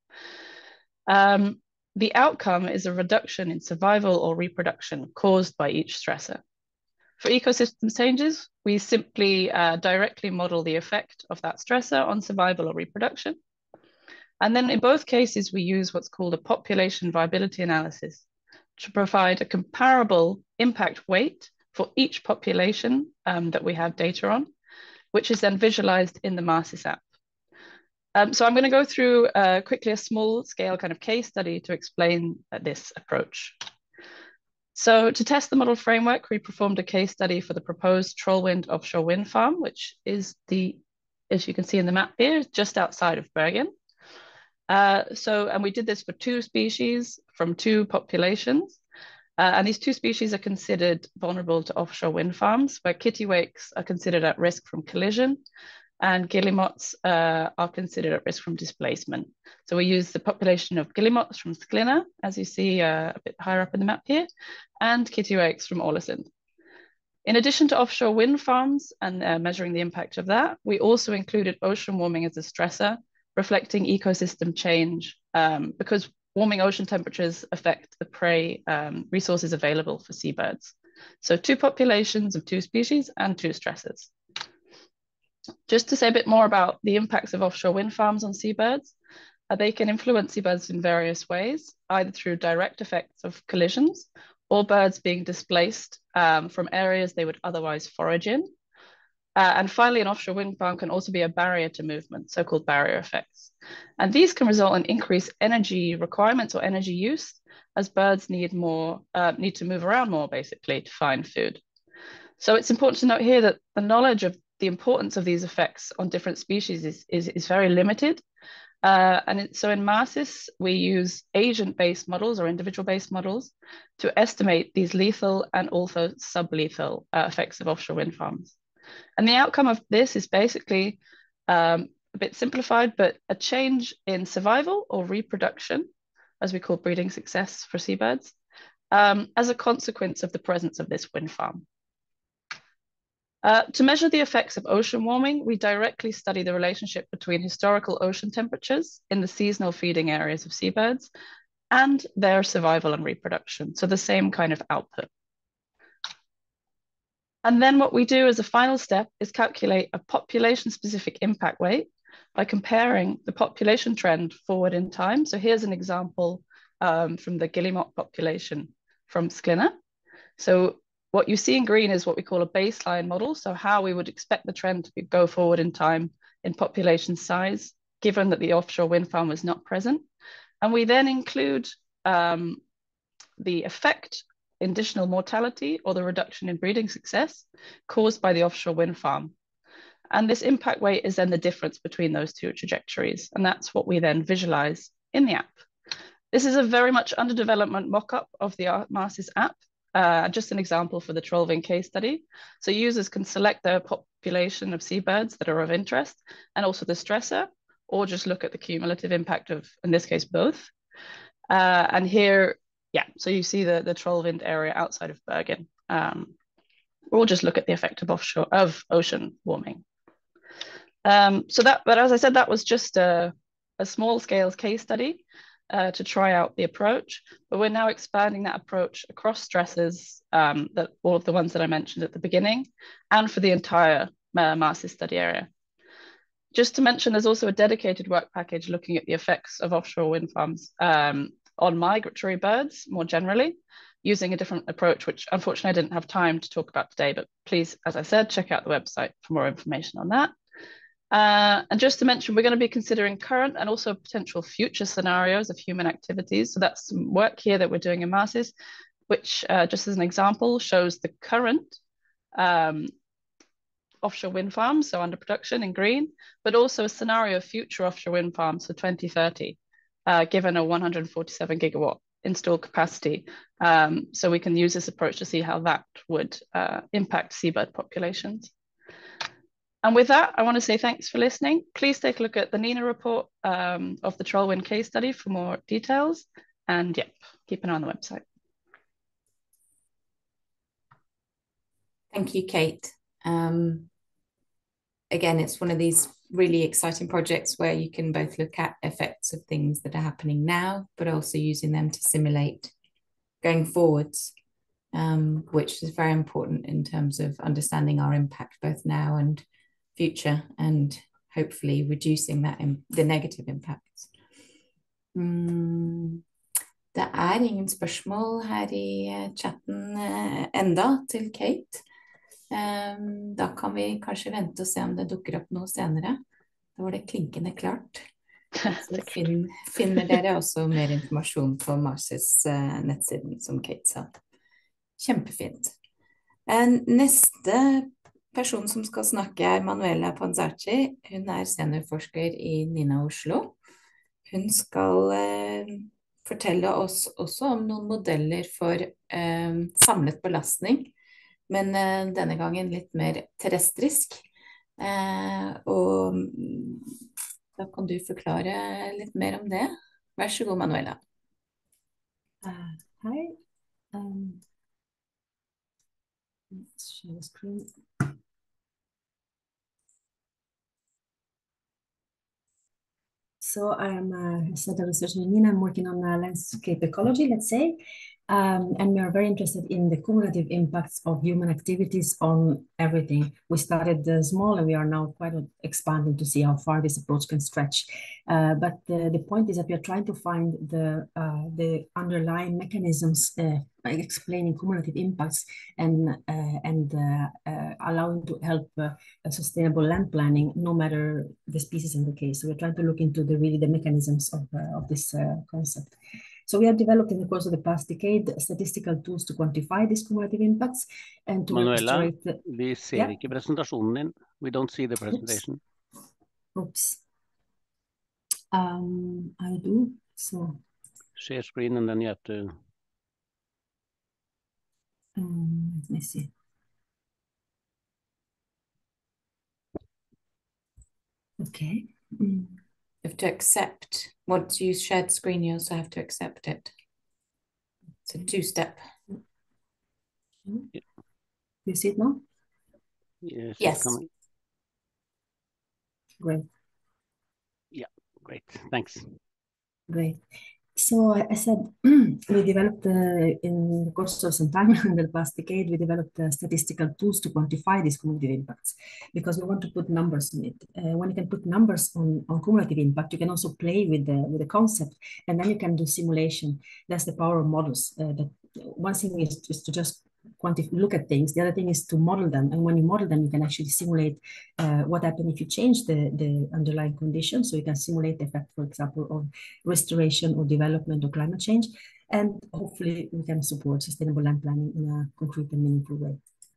The outcome is a reduction in survival or reproduction caused by each stressor. For ecosystem changes, we simply directly model the effect of that stressor on survival or reproduction. And then in both cases, we use what's called a population viability analysis to provide a comparable impact weight for each population that we have data on, which is then visualized in the MARSIS app. So I'm going to go through quickly a small scale kind of case study to explain this approach. So to test the model framework, we performed a case study for the proposed Trollwind offshore wind farm, which is as you can see in the map here, just outside of Bergen. And we did this for 2 species from 2 populations. And these 2 species are considered vulnerable to offshore wind farms, where kittiwakes are considered at risk from collision, and guillemots are considered at risk from displacement. So we use the population of guillemots from Sklinna, as you see a bit higher up in the map here, and kittiwakes from Ålesund. In addition to offshore wind farms and measuring the impact of that, we also included ocean warming as a stressor, reflecting ecosystem change, because warming ocean temperatures affect the prey resources available for seabirds. So 2 populations of 2 species and 2 stressors. Just to say a bit more about the impacts of offshore wind farms on seabirds, they can influence seabirds in various ways, either through direct effects of collisions or birds being displaced from areas they would otherwise forage in. And finally, an offshore wind farm can also be a barrier to movement, so-called barrier effects. And these can result in increased energy requirements or energy use, as birds need to move around more, basically, to find food. So it's important to note here that the knowledge of the importance of these effects on different species is very limited. So in MARSIS, we use agent-based models or individual-based models to estimate these lethal and also sublethal effects of offshore wind farms. And the outcome of this is basically a bit simplified, but a change in survival or reproduction, as we call breeding success for seabirds, as a consequence of the presence of this wind farm. To measure the effects of ocean warming, we directly study the relationship between historical ocean temperatures in the seasonal feeding areas of seabirds and their survival and reproduction, so the same kind of output. And then what we do as a final step is calculate a population-specific impact weight by comparing the population trend forward in time. So here's an example from the guillemot population from Sklinna. So what you see in green is what we call a baseline model. So how we would expect the trend to go forward in time in population size, given that the offshore wind farm was not present. And we then include the effect, additional mortality, or the reduction in breeding success caused by the offshore wind farm. And this impact weight is then the difference between those 2 trajectories. And that's what we then visualize in the app. This is a very much under development mock-up of the MARSIS app. Just an example for the Trollwind case study. So users can select their population of seabirds that are of interest and also the stressor, or just look at the cumulative impact of, in this case, both. And here, so you see the Trollwind area outside of Bergen. Or just look at the effect of ocean warming. But as I said, that was just a small scale case study to try out the approach, but we're now expanding that approach across stressors, that all of the ones that I mentioned at the beginning, and for the entire MARSIS study area. Just to mention, there's also a dedicated work package looking at the effects of offshore wind farms on migratory birds more generally, using a different approach, which unfortunately I didn't have time to talk about today, but please, as I said, check out the website for more information on that. And just to mention, we're going to be considering current and also potential future scenarios of human activities. So that's some work here that we're doing in MARSIS, which just as an example shows the current offshore wind farms, so under production in green, but also a scenario of future offshore wind farms for 2030, given a 147 gigawatt installed capacity. So we can use this approach to see how that would impact seabird populations. And with that, I want to say thanks for listening. Please take a look at the NINA report of the Trollwind case study for more details. And keep an eye on the website. Thank you, Kate. Again, it's one of these really exciting projects where you can both look at effects of things that are happening now, but also using them to simulate going forwards, which is very important in terms of understanding our impact both now and future, and hopefully reducing that the negative impacts. Det ingen spørsmål her i chatten enda til Kate. Da kan vi kanskje vente og se om det dukker opp noe senere. Da var det klinkende klart. Så finner dere også mer informasjon på MARSIS nettsiden, som Kate sa. Kjempefint. Neste person som skal snakke er Manuela Panzacci. Hun er seniorforsker i NINA Oslo. Hun skal fortelle oss også om noen modeller for samlet belastning, men denne gangen litt mer terrestrisk. Og da kan du forklare litt mer om det. Vær så god, Manuela. Hi. Let's share the screen. So I'm a center researcher in NINA. I'm working on landscape ecology, let's say. And we are very interested in the cumulative impacts of human activities on everything. We started small and we are now quite expanding to see how far this approach can stretch. But the point is that we are trying to find the underlying mechanisms explaining cumulative impacts and allowing to help sustainable land planning, no matter the species in the case. So we're trying to look into the mechanisms of this concept. So we have developed in the course of the past decade statistical tools to quantify these cumulative impacts and to Manuela, vi ser ikke presentasjonen din. We don't see the presentation. Oops. I do, so. Share screen and then you have to. Let me see. Okay. You have to accept. Once you share the screen, you also have to accept it. It's a two-step. Yeah. You see it now? Yes. Yes. Great. Yeah, great. Thanks. Great. So I said, we developed in the course of some time in the past decade, we developed statistical tools to quantify these cumulative impacts because we want to put numbers on it. When you can put numbers on cumulative impact, you can also play with the concept, and then you can do simulation. That's the power of models. That one thing is to just look at things. The other thing is to model them. And when you model them, you can actually simulate what happens if you change the underlying conditions. So you can simulate the effect, for example, of restoration or development or climate change. And hopefully we can support sustainable land planning in a concrete and meaningful way.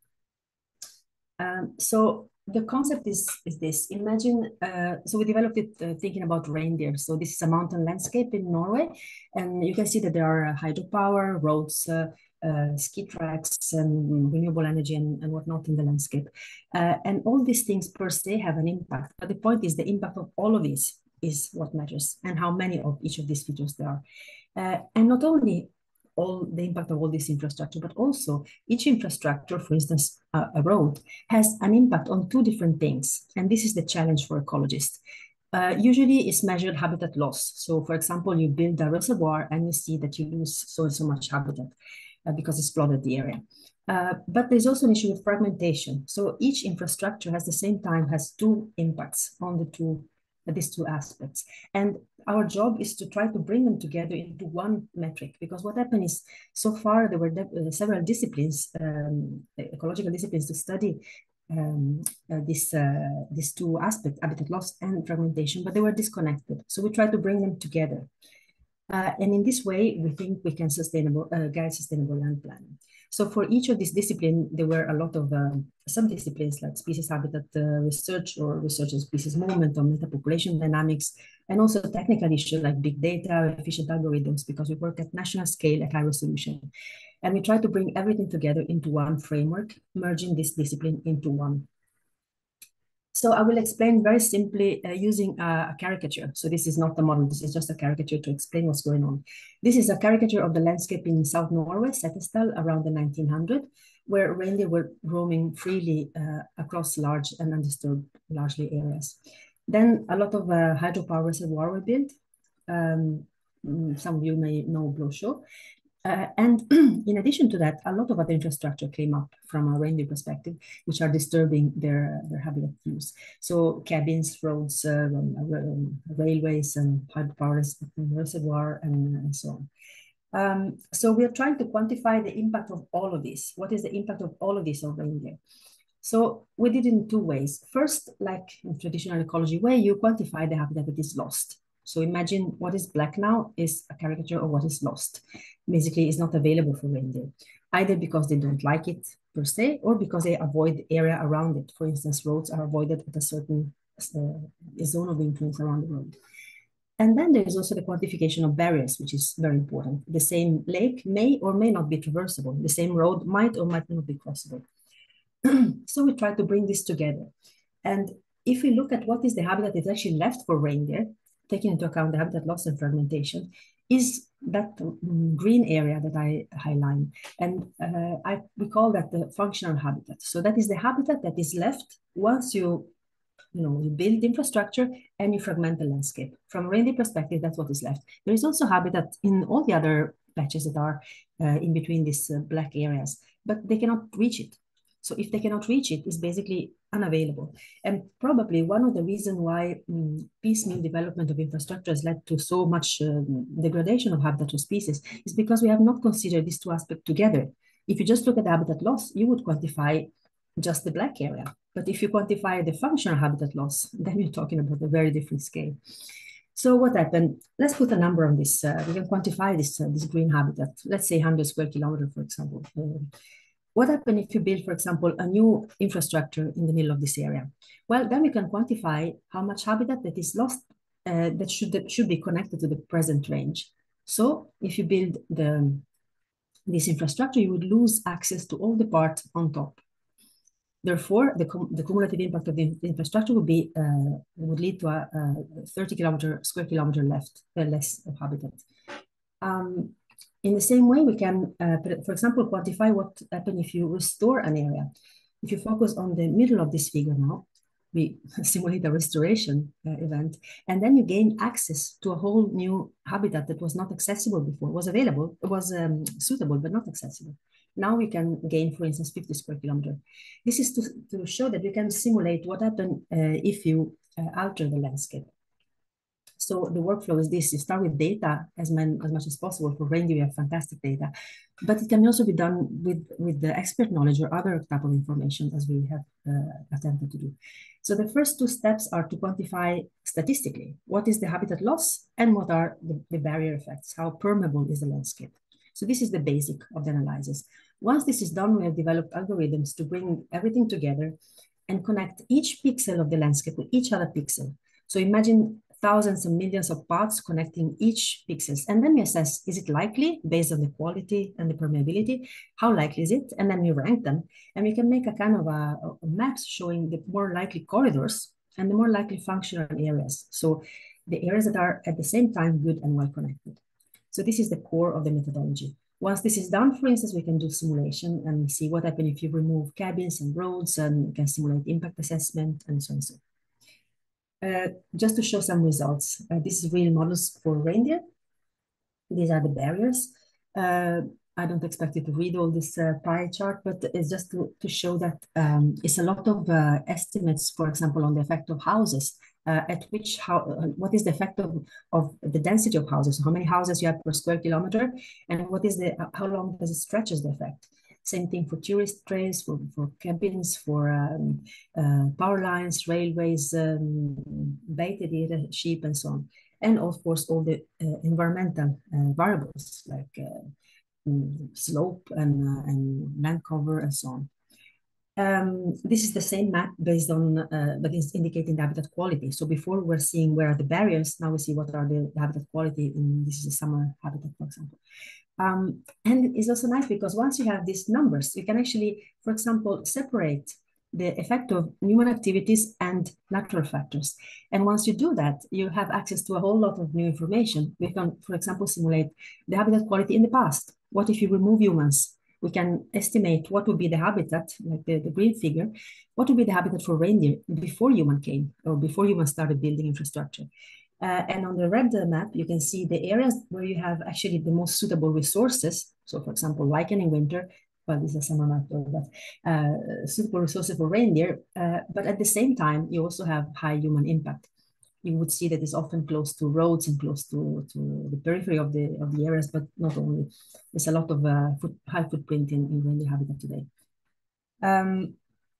So the concept is this. Imagine, so we developed it thinking about reindeer. So this is a mountain landscape in Norway. And you can see that there are hydropower, roads, ski tracks, and renewable energy and whatnot in the landscape. And all these things per se have an impact. But the point is the impact of all of these is what matters and how many of each of these features there are. And not only all the impact of all this infrastructure, but also each infrastructure, for instance, a road, has an impact on two different things. And this is the challenge for ecologists. Usually it's measured habitat loss. So for example, you build a reservoir and you see that you lose so and so much habitat because it's flooded the area. But there's also an issue with fragmentation. So each infrastructure has the same time has two impacts on these two aspects. And our job is to try to bring them together into one metric, because what happened is so far there were several disciplines, ecological disciplines to study these two aspects, habitat loss and fragmentation, but they were disconnected. So we try to bring them together. And in this way, we think we can guide sustainable land planning. So for each of these disciplines, there were a lot of sub-disciplines like species habitat research or research on species movement or metapopulation dynamics, and also technical issues like big data, efficient algorithms, because we work at national scale at high resolution. And we try to bring everything together into one framework, merging this discipline into one. So I will explain very simply using a caricature. So this is not a model, this is just a caricature to explain what's going on. This is a caricature of the landscape in South Norway, Setesdal, around the 1900s, where reindeer were roaming freely across large and undisturbed, largely areas. Then a lot of hydropower reservoirs were built. Some of you may know Blåsjå. And in addition to that, a lot of other infrastructure came up from a reindeer perspective, which are disturbing their habitat use. So cabins, roads, railways, and hydropower reservoir, and so on. So we are trying to quantify the impact of all of this. What is the impact of all of this on reindeer? So we did it in two ways. First, like in traditional ecology way, you quantify the habitat that is lost. So imagine what is black now is a caricature of what is lost. Basically, it's not available for reindeer. either because they don't like it per se, or because they avoid the area around it. For instance, roads are avoided at a certain zone of influence around the road. And then there is also the quantification of barriers, which is very important. The same lake may or may not be traversable. The same road might or might not be crossable. So we try to bring this together. And if we look at what is the habitat that's actually left for reindeer, taking into account the habitat loss and fragmentation, is that green area that I highlight. And we call that the functional habitat. So that is the habitat that is left once you build infrastructure and you fragment the landscape. From a reindeer perspective, that's what is left. There is also habitat in all the other patches that are in between these black areas, but they cannot reach it. So if they cannot reach it, it's basically unavailable. And probably one of the reasons why piecemeal development of infrastructure has led to so much degradation of habitat of species is because we have not considered these two aspects together. If you just look at the habitat loss, you would quantify just the black area. But if you quantify the functional habitat loss, then you're talking about a very different scale. So what happened? Let's put a number on this. We can quantify this green habitat. Let's say 100 square kilometers, for example. What happened if you build, for example, a new infrastructure in the middle of this area? Well, then we can quantify how much habitat that is lost that should be connected to the present range. So if you build this infrastructure, you would lose access to all the parts on top. Therefore, the cumulative impact of the infrastructure would lead to a 30 square kilometer less of habitat. In the same way, we can, for example, quantify what happens if you restore an area. If you focus on the middle of this figure now, we simulate a restoration event, and then you gain access to a whole new habitat that was not accessible before, was available, was suitable, but not accessible. Now we can gain, for instance, 50 square kilometers. This is to show that we can simulate what happens if you alter the landscape. So the workflow is this: you start with data as much as possible. For reindeer, we have fantastic data, but it can also be done with the expert knowledge or other type of information, as we have attempted to do. So the first two steps are to quantify statistically what is the habitat loss and what are the barrier effects, how permeable is the landscape. So this is the basic of the analysis. Once this is done, we have developed algorithms to bring everything together and connect each pixel of the landscape with each other pixel. So imagine thousands and millions of paths connecting each pixels. And then we assess, is it likely based on the quality and the permeability? How likely is it? And then we rank them. And we can make a kind of a maps showing the more likely corridors and the more likely functional areas. So the areas that are at the same time good and well connected. So this is the core of the methodology. Once this is done, for instance, we can do simulation and see what happens if you remove cabins and roads, and we can simulate impact assessment and so on and so. Just to show some results, this is real models for reindeer. These are the barriers. I don't expect you to read all this pie chart, but it's just to show that it's a lot of estimates, for example, on the effect of houses. What is the effect of the density of houses? How many houses you have per square kilometer, and what is how long does it stretches the effect? Same thing for tourist trails, for cabins, for power lines, railways, baited area, sheep, and so on. And of course, all the environmental variables like slope and land cover and so on. This is the same map based on, but it's indicating the habitat quality. So before we're seeing where are the barriers, now we see what are the habitat quality. This is a summer habitat, for example. And it's also nice because once you have these numbers, you can actually, for example, separate the effect of human activities and natural factors. And once you do that, you have access to a whole lot of new information. We can, for example, simulate the habitat quality in the past. What if you remove humans? We can estimate what would be the habitat, like the green figure, what would be the habitat for reindeer before human came or before humans started building infrastructure. And on the red map, you can see the areas where you have actually the most suitable resources. So for example, lichen in winter, well, this is a summer map, but suitable resources for reindeer. But at the same time, you also have high human impact. You would see that it's often close to roads and close to the periphery of the areas, but not only. There's a lot of high footprint in reindeer habitat today.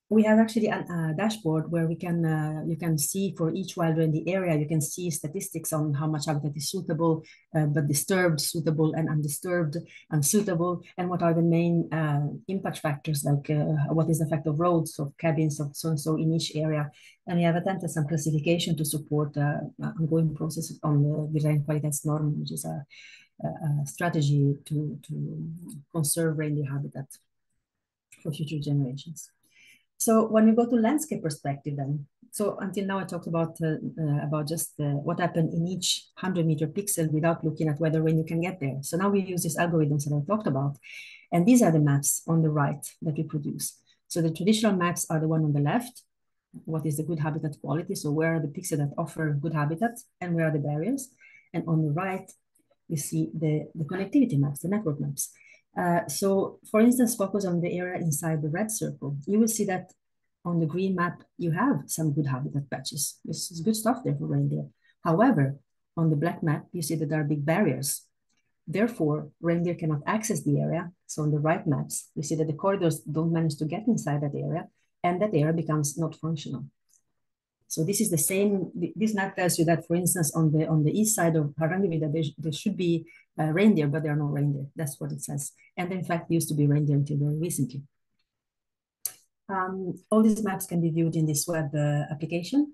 we have actually a dashboard where we can you can see for each wild reindeer area, you can see statistics on how much habitat is suitable, but disturbed, suitable, and undisturbed, unsuitable, and what are the main impact factors, like what is the effect of roads, of cabins, of so and so in each area. And we have attempted some classification to support ongoing process on the Reinkwaliteitsnorm, which is a strategy to conserve reindeer habitat for future generations. So when we go to landscape perspective then, so until now I talked about just what happened in each 100-meter pixel without looking at whether reindeer can get there. So now we use these algorithms that I talked about, and these are the maps on the right that we produce. So the traditional maps are the one on the left. What is the good habitat quality? So where are the pixels that offer good habitat and where are the barriers? And on the right, you see the connectivity maps, the network maps. So for instance, focus on the area inside the red circle. You will see that on the green map, you have some good habitat patches. This is good stuff there for reindeer. However, on the black map, you see that there are big barriers. Therefore, reindeer cannot access the area. So on the right maps, you see that the corridors don't manage to get inside that area, and that area becomes not functional. So this is the same, this map tells you that, for instance, on the east side of Hardangervidda, there should be reindeer, but there are no reindeer. That's what it says. And in fact, used to be reindeer until very recently. All these maps can be viewed in this web application.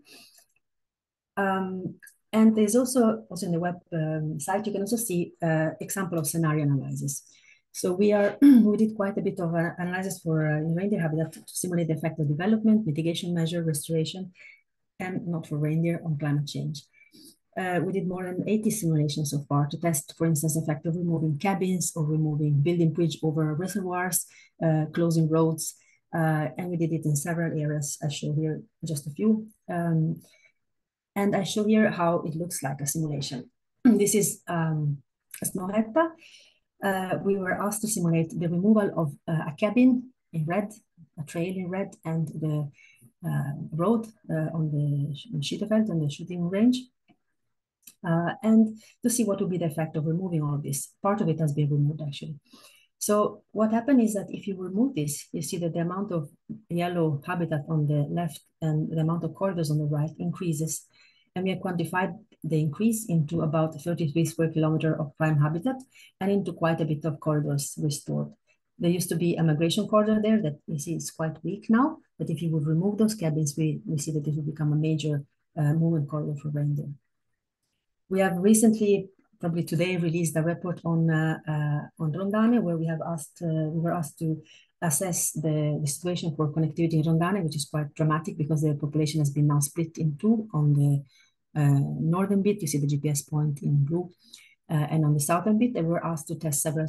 And there's also in the web site, you can also see example of scenario analysis. So we did quite a bit of analysis for reindeer habitat to simulate the effect of development, mitigation measure, restoration, and not for reindeer on climate change. We did more than 80 simulations so far to test, for instance, the effect of removing cabins or building bridge over reservoirs, closing roads, and we did it in several areas. I show here just a few. And I show here how it looks like a simulation. This is Snøhetta. We were asked to simulate the removal of a cabin in red, a trail in red, and the road on the Skytefelt and the shooting range. And to see what would be the effect of removing all of this. Part of it has been removed, actually. So what happened is that if you remove this, you see that the amount of yellow habitat on the left and the amount of corridors on the right increases. And we have quantified the increase into about 33 square kilometers of prime habitat and into quite a bit of corridors restored. There used to be a migration corridor there that you see is quite weak now, but if you would remove those cabins, we see that it will become a major movement corridor for reindeer. We have recently, probably today, released a report on Rondane, where we were asked to assess the situation for connectivity in Rondane, which is quite dramatic because the population has been now split in two. On the northern bit, you see the GPS point in blue, and on the southern bit, they were asked to test several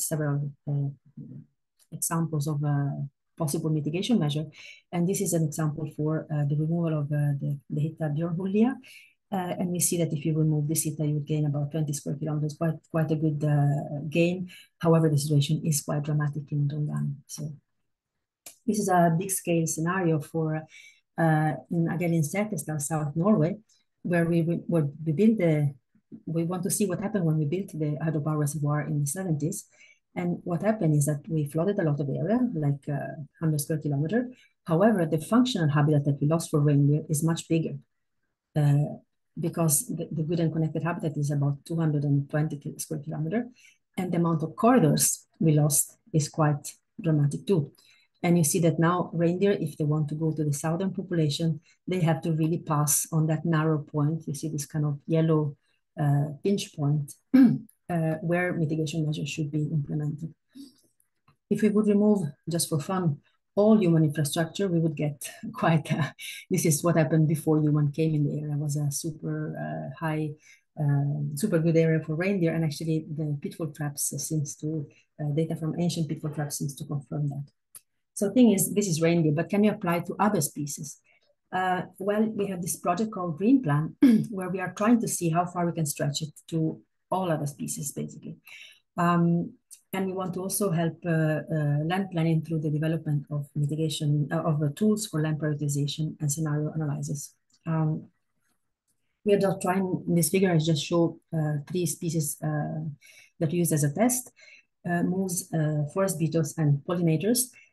examples of possible mitigation measure. And this is an example for the removal of the Hitta Björnhullia. And we see that if you remove this Hitta, you would gain about 20 square kilometers, quite a good gain. However, the situation is quite dramatic in Rondane. So this is a big scale scenario for, again, in Setesdal, South Norway, where we want to see what happened when we built the hydropower reservoir in the 70s. And what happened is that we flooded a lot of area, like 100 square kilometers. However, the functional habitat that we lost for reindeer is much bigger. Because the good and connected habitat is about 220 square kilometers, and the amount of corridors we lost is quite dramatic too. And you see that now reindeer, if they want to go to the southern population, they have to really pass on that narrow point. You see this kind of yellow pinch point where mitigation measures should be implemented. If we would remove, just for fun, all human infrastructure, we would get quite this is what happened before human came in the area. It was a super super good area for reindeer, and actually the pitfall traps data from ancient pitfall traps seems to confirm that. So the thing is, this is reindeer, but can you apply to other species? Well, we have this project called Green Plan, where we are trying to see how far we can stretch it to all other species, basically. And we want to also help land planning through the development of mitigation of tools for land prioritization and scenario analysis. We are just trying, in this figure, I just show 3 species that we use as a test, moose, forest beetles, and pollinators.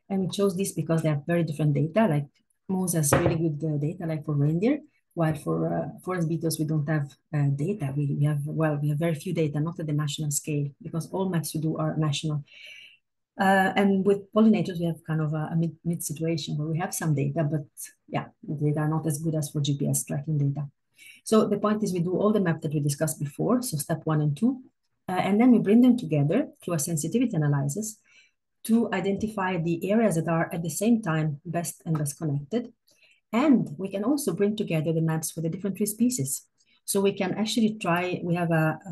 And we chose this because they have very different data. Like moose has really good data, like for reindeer, while for forest beetles, we don't have data. We have very few data, not at the national scale, because all maps we do are national. And with pollinators, we have kind of a mid situation where we have some data, but yeah, the data are not as good as for GPS tracking data. So the point is we do all the maps that we discussed before, so step 1 and 2, and then we bring them together through a sensitivity analysis to identify the areas that are at the same time best connected. And we can also bring together the maps for the different tree species. So we can actually try, we have a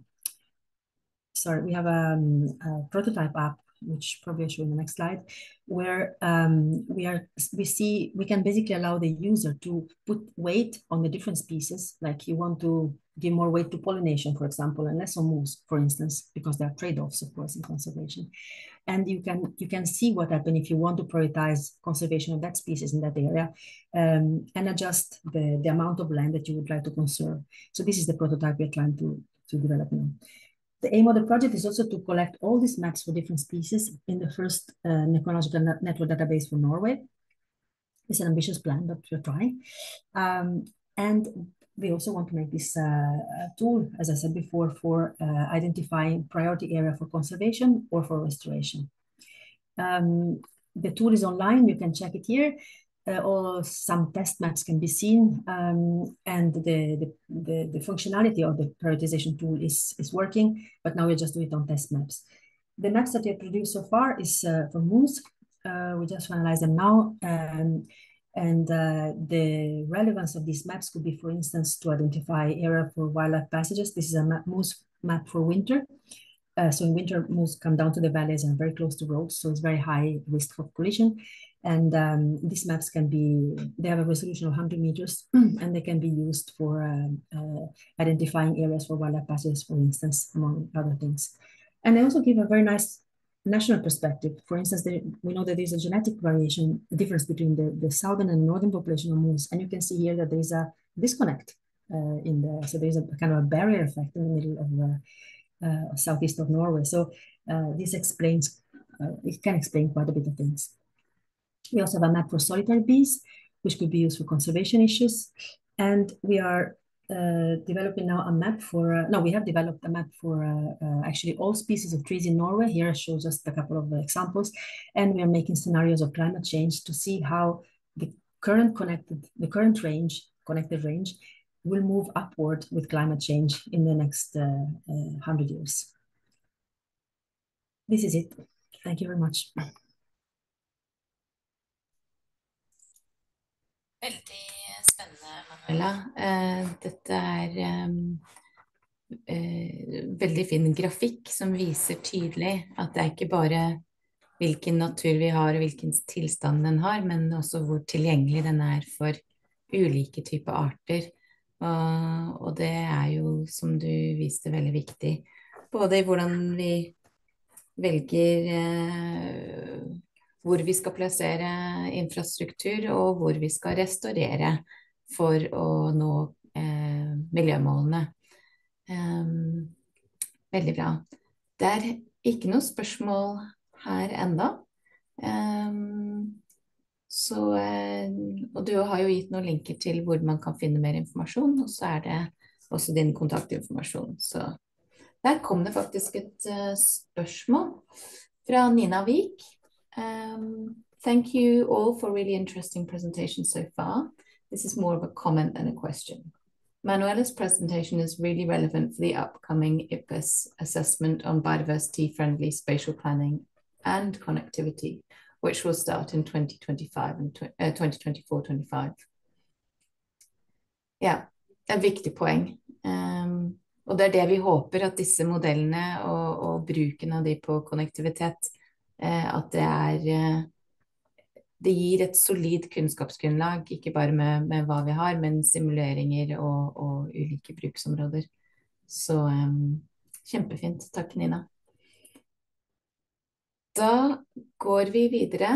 prototype app, which probably I'll show in the next slide, where we can basically allow the user to put weight on the different species. Like you want to give more weight to pollination, for example, and less on moose, for instance, because there are trade-offs, of course, in conservation. And you can see what happens if you want to prioritize conservation of that species in that area, and adjust the amount of land that you would like to conserve. So this is the prototype we're trying to develop now. The aim of the project is also to collect all these maps for different species in the first necronological network database for Norway. It's an ambitious plan, but we're trying. And we also want to make this tool, as I said before, for identifying priority area for conservation or for restoration. The tool is online, you can check it here. Or some test maps can be seen, and the functionality of the prioritization tool is working, but now we just do it on test maps. The maps that we have produced so far is for moose. We just finalize them now, and the relevance of these maps could be, for instance, to identify area for wildlife passages. This is a moose map for winter. So in winter, moose come down to the valleys and very close to roads, so it's very high risk of collision. And these maps they have a resolution of 100 meters, and they can be used for identifying areas for wildlife passages, for instance, among other things. And they also give a very nice national perspective. For instance, we know that there's a genetic difference between the southern and northern population of moose, and you can see here that there's a disconnect so there's a kind of a barrier effect in the middle of southeast of Norway. So this explains, it can explain quite a bit of things. We also have a map for solitary bees, which could be used for conservation issues. And we are developing now a map for, we have developed a map for actually all species of trees in Norway. Here I show just a couple of examples. And we are making scenarios of climate change to see how the current connected range will move upward with climate change in the next 100 years. This is it. Thank you very much. Veldig spennende, Manuela. Dette veldig fin grafikk som viser tydelig at det ikke bare hvilken natur vi har og hvilken tilstand den har, men også hvor tilgjengelig den for ulike typer arter. Og det jo, som du viste, veldig viktig, både i hvordan vi velger hvor vi skal plassere infrastruktur, og hvor vi skal restaurere for å nå miljømålene. Veldig bra. Det ikke noe spørsmål her enda. Og du har jo gitt noen linker til hvor man kan finne mer informasjon, og så det også din kontaktinformasjon. Så der kom det faktisk et spørsmål fra Nina Vik. Thank you all for really interesting presentations so far. This is more of a comment than a question. Manuela's presentation is really relevant for the upcoming IPBES assessment on biodiversity-friendly spatial planning and connectivity, which will start in 2025 and 2024-25. Ja, det et viktig poeng. Og det det vi håper, at disse modellene og bruken av de på konnektivitet, at det gir et solid kunnskapsgrunnlag, ikke bare med hva vi har, men simuleringer og ulike bruksområder. Så kjempefint. Takk, Nina. Da går vi videre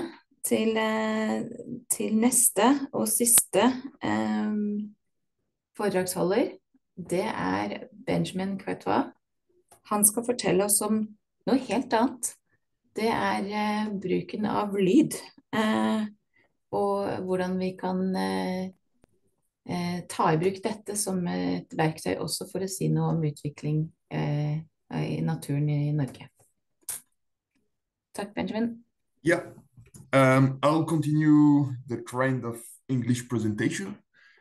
til neste og siste foredragsholder. Det Benjamin Courtois. Han skal fortelle oss om noe helt annet. det er bruken av lyd. Og hvordan vi kan ta i bruk dette som et verktøy også for å si noe om utvikling i naturen i Norge. Takk, Benjamin. Yeah, I'll continue the trend of English presentation.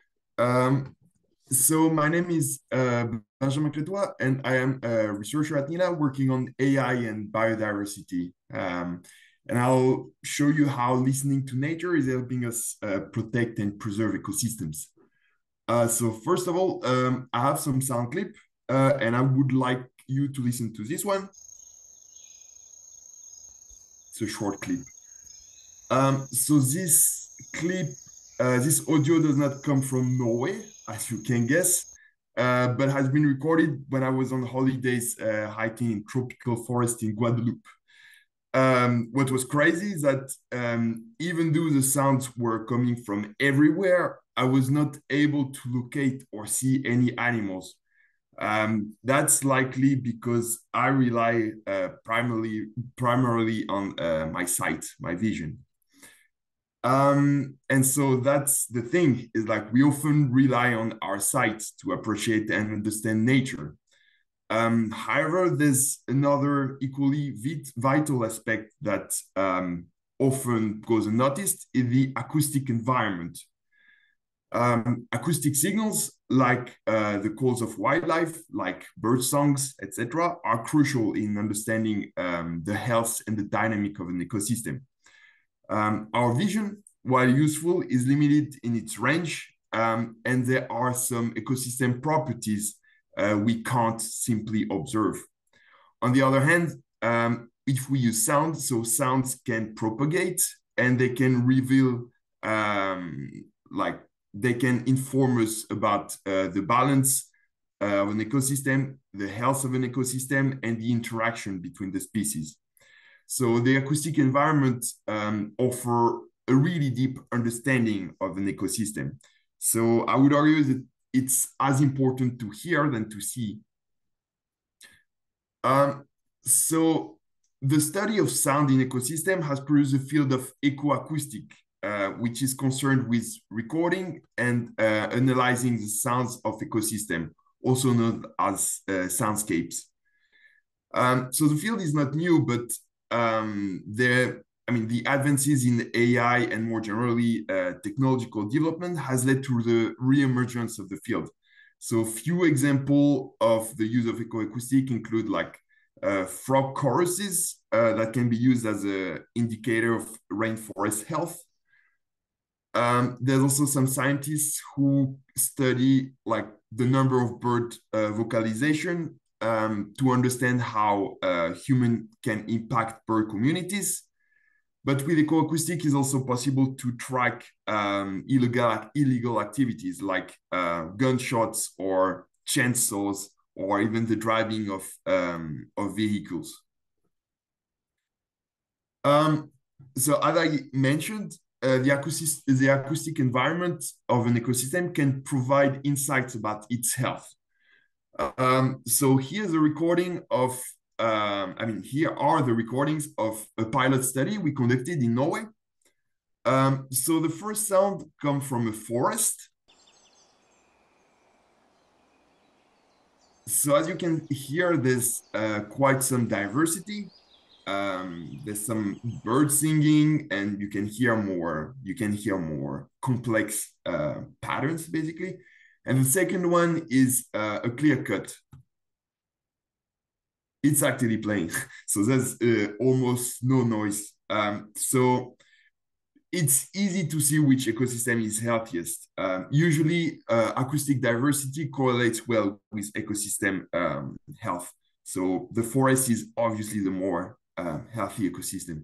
So my name is Benjamin Crétois, and I am a researcher at NINA working on AI and biodiversity. And I'll show you how listening to nature is helping us protect and preserve ecosystems. So first of all, I have some sound clip, and I would like you to listen to this one. It's a short clip. So this clip, this audio does not come from Norway, as you can guess, but has been recorded when I was on holidays hiking in tropical forest in Guadeloupe. What was crazy is that even though the sounds were coming from everywhere, I was not able to locate or see any animals. That's likely because I rely primarily on my sight, my vision. And so that's the thing, is like we often rely on our sight to appreciate and understand nature. However, there's another equally vital aspect that often goes unnoticed, is the acoustic environment. Acoustic signals like the calls of wildlife, like bird songs, etc., are crucial in understanding the health and the dynamic of an ecosystem. Our vision, while useful, is limited in its range, and there are some ecosystem properties we can't simply observe. On the other hand, if we use sound, so sounds can propagate and they can reveal, they can inform us about the balance of an ecosystem, the health of an ecosystem, and the interaction between the species. So the acoustic environment offer a really deep understanding of an ecosystem. So I would argue that it's as important to hear than to see. So the study of sound in ecosystem has produced a field of ecoacoustic, which is concerned with recording and analyzing the sounds of ecosystem, also known as soundscapes. So the field is not new, but the advances in AI and more generally technological development has led to the re-emergence of the field. So few examples of the use of ecoacoustic include like frog choruses that can be used as an indicator of rainforest health. There's also some scientists who study like the number of bird vocalization to understand how human can impact bird communities. But with ecoacoustic, it's also possible to track illegal activities like gunshots or chainsaws, or even the driving of vehicles. So as I mentioned, the acoustic environment of an ecosystem can provide insights about its health. So here's a recording of, here are the recordings of a pilot study we conducted in Norway. So the first sound comes from a forest. So as you can hear, there's quite some diversity. There's some bird singing, and you can hear more complex patterns, basically. And the second one is a clear cut. It's actually playing, so there's almost no noise. So it's easy to see which ecosystem is healthiest. Usually, acoustic diversity correlates well with ecosystem health. So the forest is obviously the more healthy ecosystem.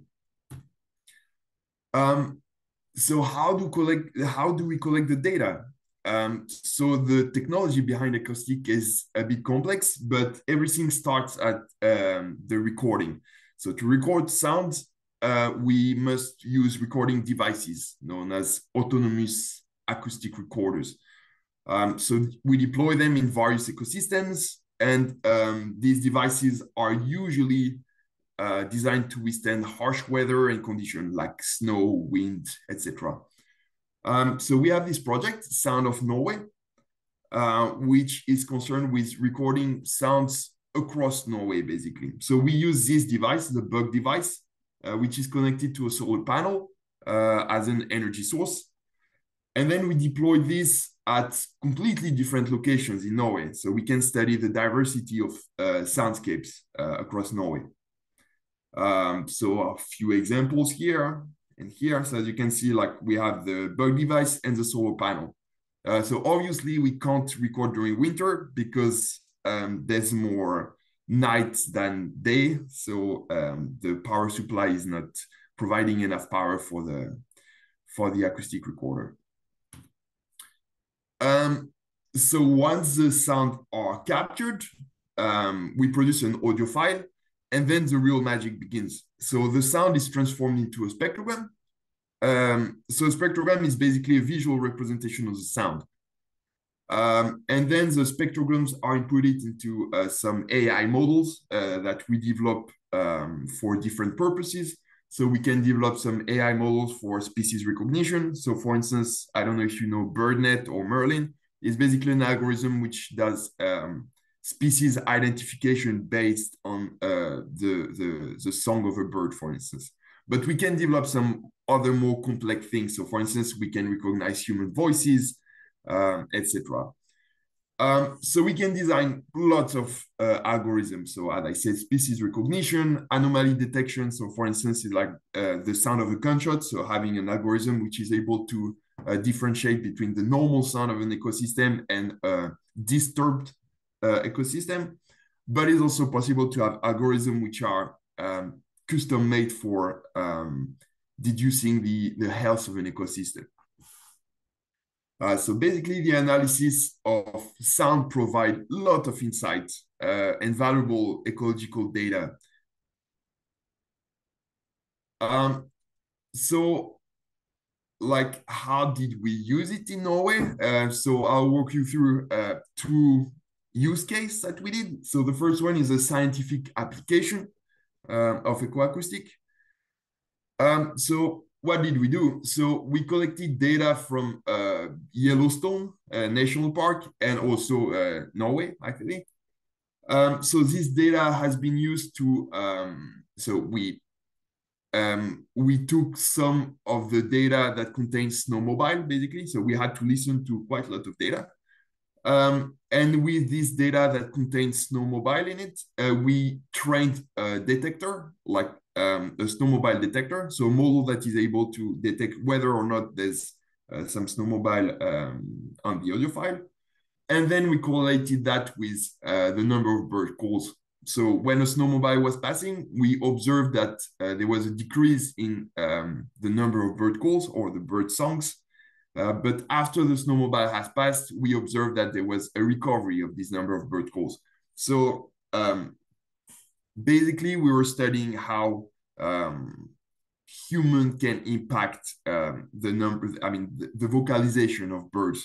So how do we collect the data? So the technology behind acoustic is a bit complex, but everything starts at the recording. So to record sound, we must use recording devices known as autonomous acoustic recorders. So we deploy them in various ecosystems, and these devices are usually designed to withstand harsh weather and conditions like snow, wind, etc. So we have this project, Sound of Norway, which is concerned with recording sounds across Norway, basically. So we use this device, the Bug device, which is connected to a solar panel as an energy source. And then we deploy this at completely different locations in Norway. So we can study the diversity of soundscapes across Norway. So a few examples here and here. So as you can see, like we have the Bug device and the solar panel. So obviously we can't record during winter because there's more night than day. So the power supply is not providing enough power for the acoustic recorder. So once the sound are captured, we produce an audio file, and then the real magic begins. So the sound is transformed into a spectrogram. So a spectrogram is basically a visual representation of the sound. And then the spectrograms are inputted into some AI models that we develop for different purposes. So we can develop some AI models for species recognition. So for instance, I don't know if you know BirdNet or Merlin. It's basically an algorithm which does species identification based on the song of a bird, for instance. But we can develop some other more complex things. So for instance, we can recognize human voices, etc. So we can design lots of algorithms. So as I said, species recognition, anomaly detection. So for instance, it's like the sound of a gunshot. So having an algorithm which is able to differentiate between the normal sound of an ecosystem and a disturbed ecosystem. But it's also possible to have algorithms which are custom made for deducing the health of an ecosystem. So basically, the analysis of sound provide a lot of insight and valuable ecological data. So, like, how did we use it in Norway? So I'll walk you through two use cases that we did. So the first one is a scientific application of ecoacoustic. So what did we do? So we collected data from Yellowstone National Park and also Norway, actually. So this data has been used to, so we took some of the data that contains snowmobile, basically. So we had to listen to quite a lot of data. And with this data that contains snowmobile in it, we trained a detector, like a snowmobile detector, so a model that is able to detect whether or not there's some snowmobile on the audio file. And then we correlated that with the number of bird calls. So when a snowmobile was passing, we observed that there was a decrease in the number of bird calls or the bird songs. But after the snowmobile has passed, we observed that there was a recovery of this number of bird calls. So basically, we were studying how human can impact the vocalization of birds.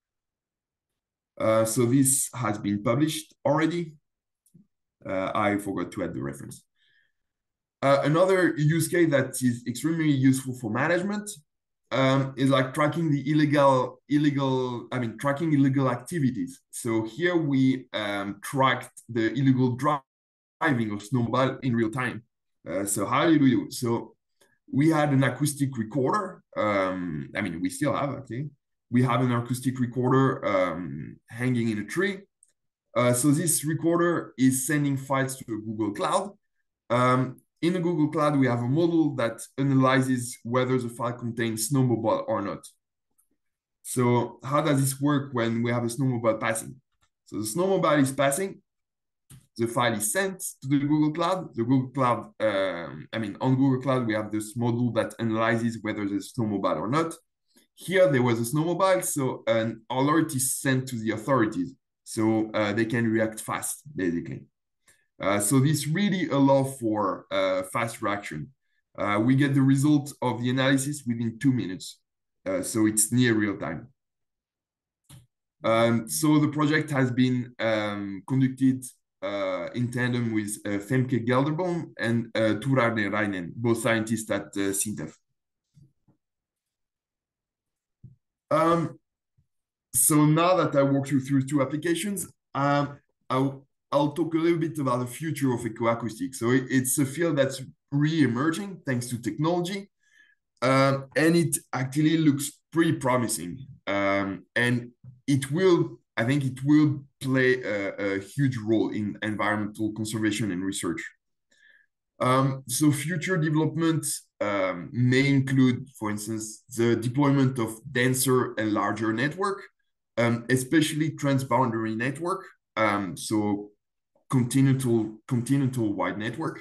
So this has been published already. I forgot to add the reference. Another use case that is extremely useful for management is like tracking the tracking illegal activities. So here we tracked the illegal driving of snowmobile in real time. So how did we do? So we had an acoustic recorder. We still have, actually. We have an acoustic recorder hanging in a tree. So this recorder is sending files to a Google Cloud. In the Google Cloud, we have a model that analyzes whether the file contains snowmobile or not. So how does this work when we have a snowmobile passing? So the snowmobile is passing, the file is sent to the Google Cloud. The Google Cloud, on Google Cloud, we have this model that analyzes whether there's a snowmobile or not. Here, there was a snowmobile, so an alert is sent to the authorities. So they can react fast, basically. So this really allows for fast reaction. We get the result of the analysis within 2 minutes. So it's near real time. So the project has been conducted in tandem with Femke Gelderboom and Tor Arne Reinen, both scientists at SINTEF. So now that I walked you through two applications, I'll talk a little bit about the future of ecoacoustics. So it's a field that's really emerging thanks to technology, and it actually looks pretty promising. And I think it will play a huge role in environmental conservation and research. So future development may include, for instance, the deployment of denser and larger network, especially transboundary network. So continental wide network.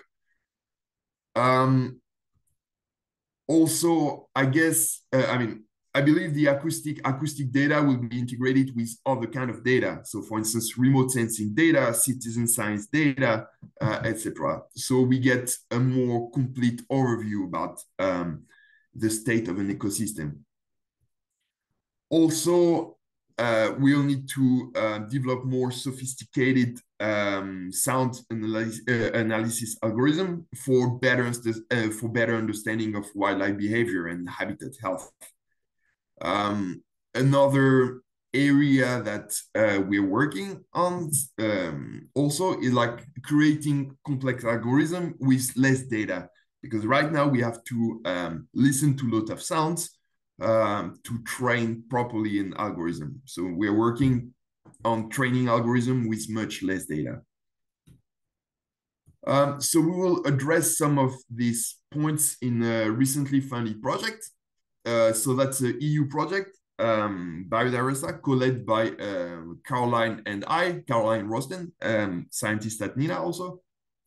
Also, I guess, I believe the acoustic data will be integrated with other kind of data. So for instance, remote sensing data, citizen science data, etc. So we get a more complete overview about the state of an ecosystem. Also, we'll need to develop more sophisticated sound analysis algorithm for better understanding of wildlife behavior and habitat health. Another area that we're working on also is like creating complex algorithm with less data, because right now we have to listen to a lot of sounds to train properly an algorithm. So we're working on training algorithm with much less data. So we will address some of these points in a recently funded project. So that's an EU project, Biodiversa, co-led by Caroline and Caroline Rosden, scientist at NINA also.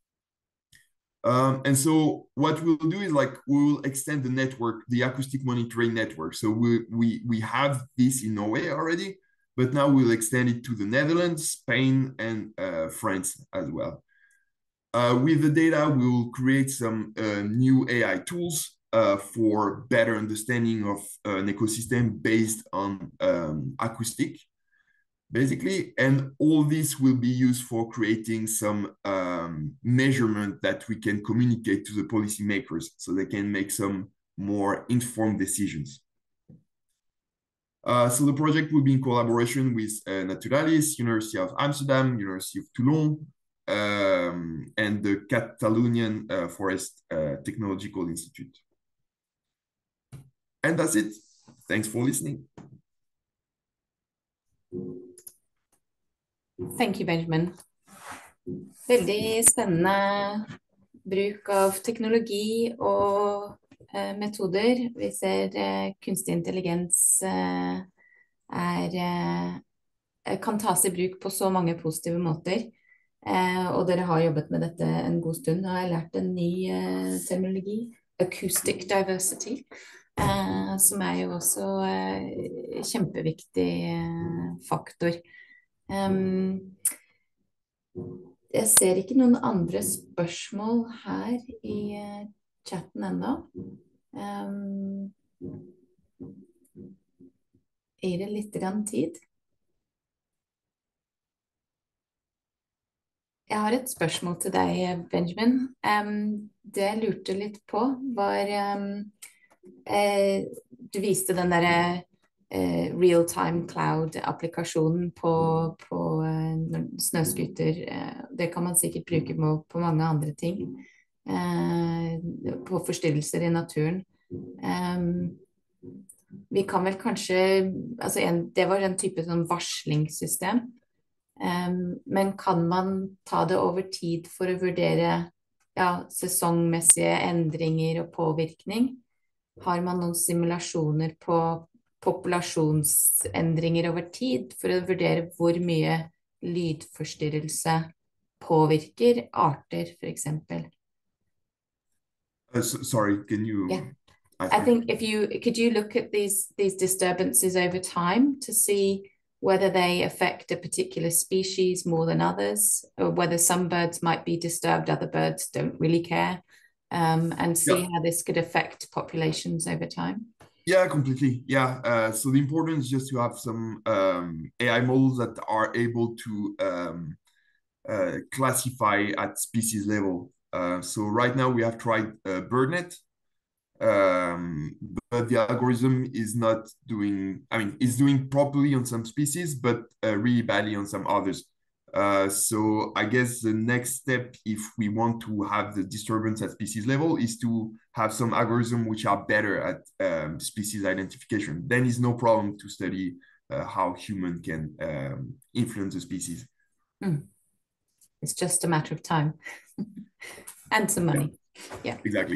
And so what we'll do is like we'll extend the network, the acoustic monitoring network. So we have this in Norway already, but now we'll extend it to the Netherlands, Spain, and France as well. With the data, we'll create some new AI tools for better understanding of an ecosystem based on acoustic, basically. And all this will be used for creating some measurement that we can communicate to the policymakers so they can make some more informed decisions. So the project will be in collaboration with Naturalis, University of Amsterdam, University of Toulon, and the Catalonian Forest Technological Institute. And that's it. Thanks for listening. Thank you, Benjamin. Veldig spennende bruk av teknologi og metoder. Vi ser kunstig intelligens kan tas i bruk på så mange positive måter. Og dere har jobbet med dette en god stund. Nå har jeg lært en ny terminologi, acoustic diversity, som jo også kjempeviktig faktor. Jeg ser ikke noen andre spørsmål her i chatten enda. Det litt grann tid? Jeg har et spørsmål til deg, Benjamin. Det jeg lurte litt på var du viste den der real-time cloud-applikasjonen på snøskuter. Det kan man sikkert bruke på mange andre ting. På forstyrrelser i naturen. Vi kan vel kanskje, altså det var en type sånn varslingssystem. Men kan man ta det over tid for å vurdere sesongmessige endringer og påvirkning? Har man noen simulasjoner på populasjonsendringer over tid for å vurdere hvor mye lydforstyrrelse påvirker arter, for eksempel? Sorry, can you... Yeah. I think could you look at these disturbances over time to see whether they affect a particular species more than others, or whether some birds might be disturbed, other birds don't really care, and see how this could affect populations over time? Yeah, completely. Yeah. So the importance is just to have some AI models that are able to classify at species level. So right now we have tried BirdNet, but the algorithm is not doing, I mean, it's doing properly on some species, but really badly on some others. So I guess the next step, if we want to have the disturbance at species level, is to have some algorithms which are better at species identification. Then it's no problem to study how human can influence the species. It's just a matter of time and some money. Yeah. Exactly.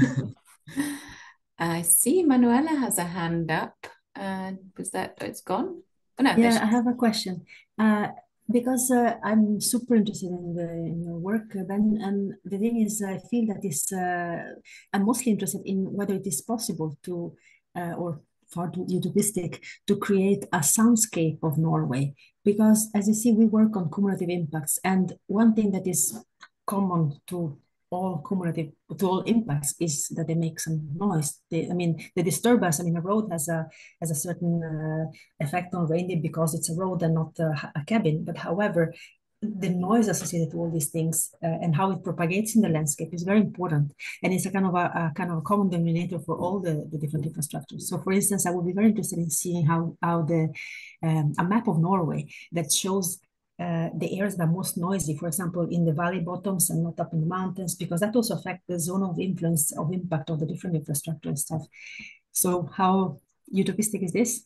I see Manuela has a hand up. Was that, it's gone? Oh, no, Yeah, I have a question. Because I'm super interested in your work, Ben, and the thing is, I feel that I'm mostly interested in whether it is possible to, or far too utopistic, to create a soundscape of Norway. Because as you see, we work on cumulative impacts, and one thing that is common to all impacts is that they make some noise. They disturb us. I mean, a road has a certain effect on reindeer because it's a road and not a cabin. But however, the noise associated to all these things and how it propagates in the landscape is very important, and it's a kind of a common denominator for all the different infrastructures. So, for instance, I would be very interested in seeing how a map of Norway that shows the areas that are most noisy, for example, in the valley bottoms and not up in the mountains, because that also affects the zone of influence of impact of the different infrastructure and stuff. So how utopistic is this?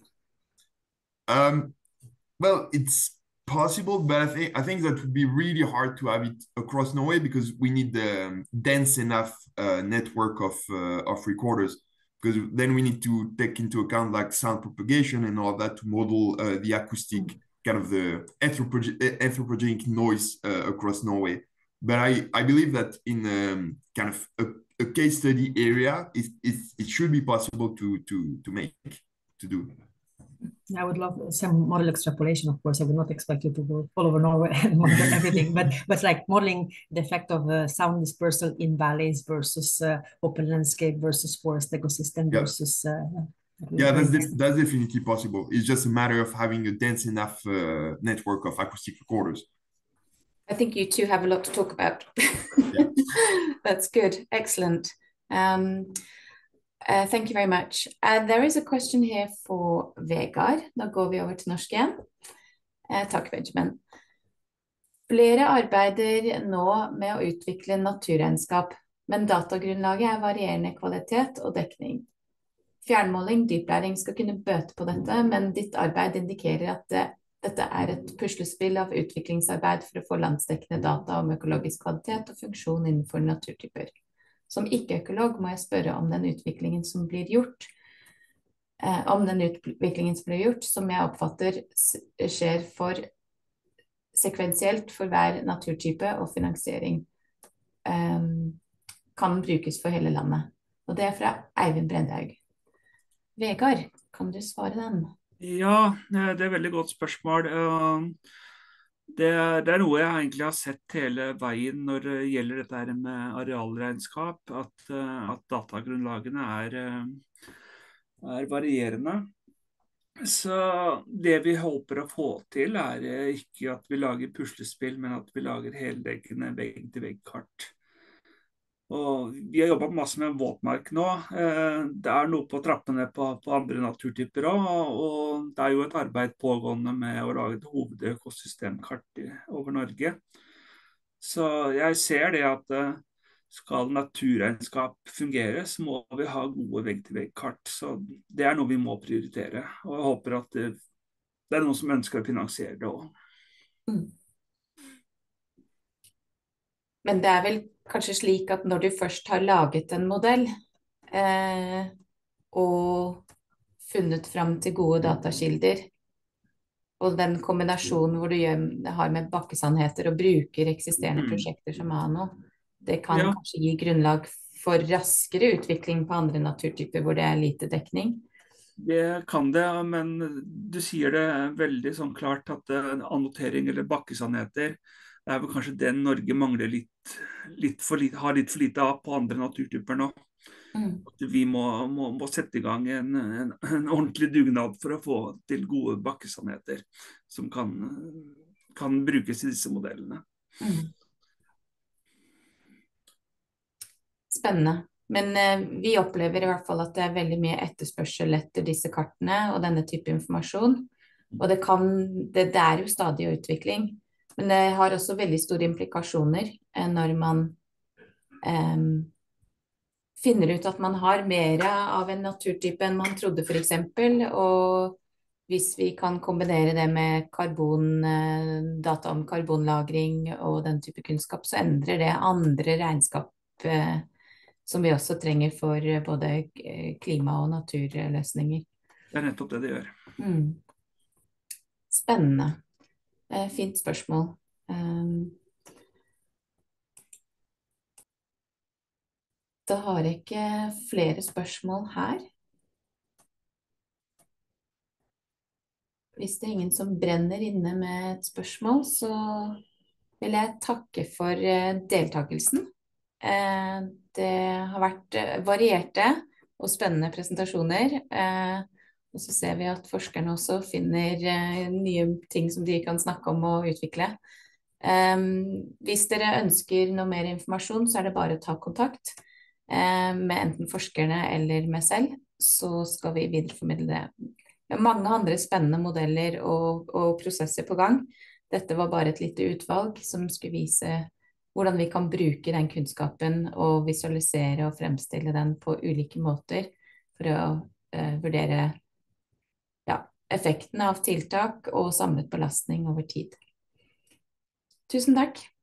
Well, it's possible, but I think that would be really hard to have it across Norway because we need the dense enough network of recorders. Because then we need to take into account like sound propagation and all of that to model the acoustic kind of the anthropogenic noise across Norway. But I believe that in kind of a case study area, it should be possible to do. I would love some model extrapolation, of course. I would not expect you to go all over Norway and model everything, but it's like modeling the effect of sound dispersal in valleys versus open landscape versus forest ecosystem versus. Yeah, that's definitely possible. It's just a matter of having a dense enough network of acoustic recorders. I think you two have a lot to talk about. That's good. Excellent. Thank you very much. There is a question here for Vegard. Da går vi over til norsk igjen. Takk, Benjamin. Flere arbeider nå med å utvikle naturregnskap, men datagrunnlaget er varierende kvalitet og dekning. Fjernmåling, dyplæring skal kunne bøte på dette, men ditt arbeid indikerer at dette er et puslespill av utviklingsarbeid for å få landsdekkende data om økologisk kvalitet og funksjon innenfor naturtyper. Som ikke-økolog må jeg spørre om den utviklingen som blir gjort, som jeg oppfatter skjer sekvensielt for hver naturtype og finansiering, kan brukes for hele landet. Og det er fra Eivind Brendhaug. Vegard, kan du svare den? Ja, det er et veldig godt spørsmål. Det er noe jeg egentlig har sett hele veien når det gjelder dette her med arealregnskap, at datagrunnlagene er varierende. Så det vi håper å få til er ikke at vi lager puslespill, men at vi lager heldekkende vegg-til-vegg-kart. Og vi har jobbet masse med våtmark nå. Det er noe på trappene på andre naturtyper også, og det er jo et arbeid pågående med å lage et hovedøkosystemkart over Norge. Så jeg ser det at skal naturregnskap fungere, så må vi ha gode vegg-til-vegg-kart. Så det er noe vi må prioritere, og jeg håper at det er noen som ønsker å finansiere det også. Men det er vel kanskje slik at når du først har laget en modell og funnet frem til gode datakilder, og den kombinasjonen hvor du har med bakkesannheter og bruker eksisterende prosjekter som ANO, det kan kanskje gi grunnlag for raskere utvikling på andre naturtyper hvor det er lite dekning? Det kan det, men du sier det veldig sånn klart at annotering eller bakkesannheter det er vel kanskje den Norge mangler har litt for lite av på andre naturtyper nå. Vi må sette i gang en ordentlig dugnad for å få til gode bakkesannheter som kan brukes i disse modellene. Spennende. Men vi opplever I hvert fall at det veldig mye etterspørsel etter disse kartene og denne type informasjon. Og det jo stadig utvikling. Men det har også veldig store implikasjoner når man finner ut at man har mer av en naturtype enn man trodde for eksempel, og hvis vi kan kombinere det med data om karbonlagring og den type kunnskap, så endrer det andre regnskap som vi også trenger for både klima- og naturløsninger. Det nettopp det gjør. Spennende. Fint spørsmål. Da har jeg ikke flere spørsmål her. Hvis det ingen som brenner inne med et spørsmål, så vil jeg takke for deltakelsen. Det har vært varierte og spennende presentasjoner. Og så ser vi at forskerne også finner nye ting som de kan snakke om og utvikle. Hvis dere ønsker noe mer informasjon, så det bare å ta kontakt med enten forskerne eller meg selv, så skal vi videreformidle det. Vi har mange andre spennende modeller og prosesser på gang. Dette var bare et lite utvalg som skulle vise hvordan vi kan bruke den kunnskapen og visualisere og fremstille den på ulike måter for å vurdere effekten av tiltak og samlet belastning over tid. Tusen takk.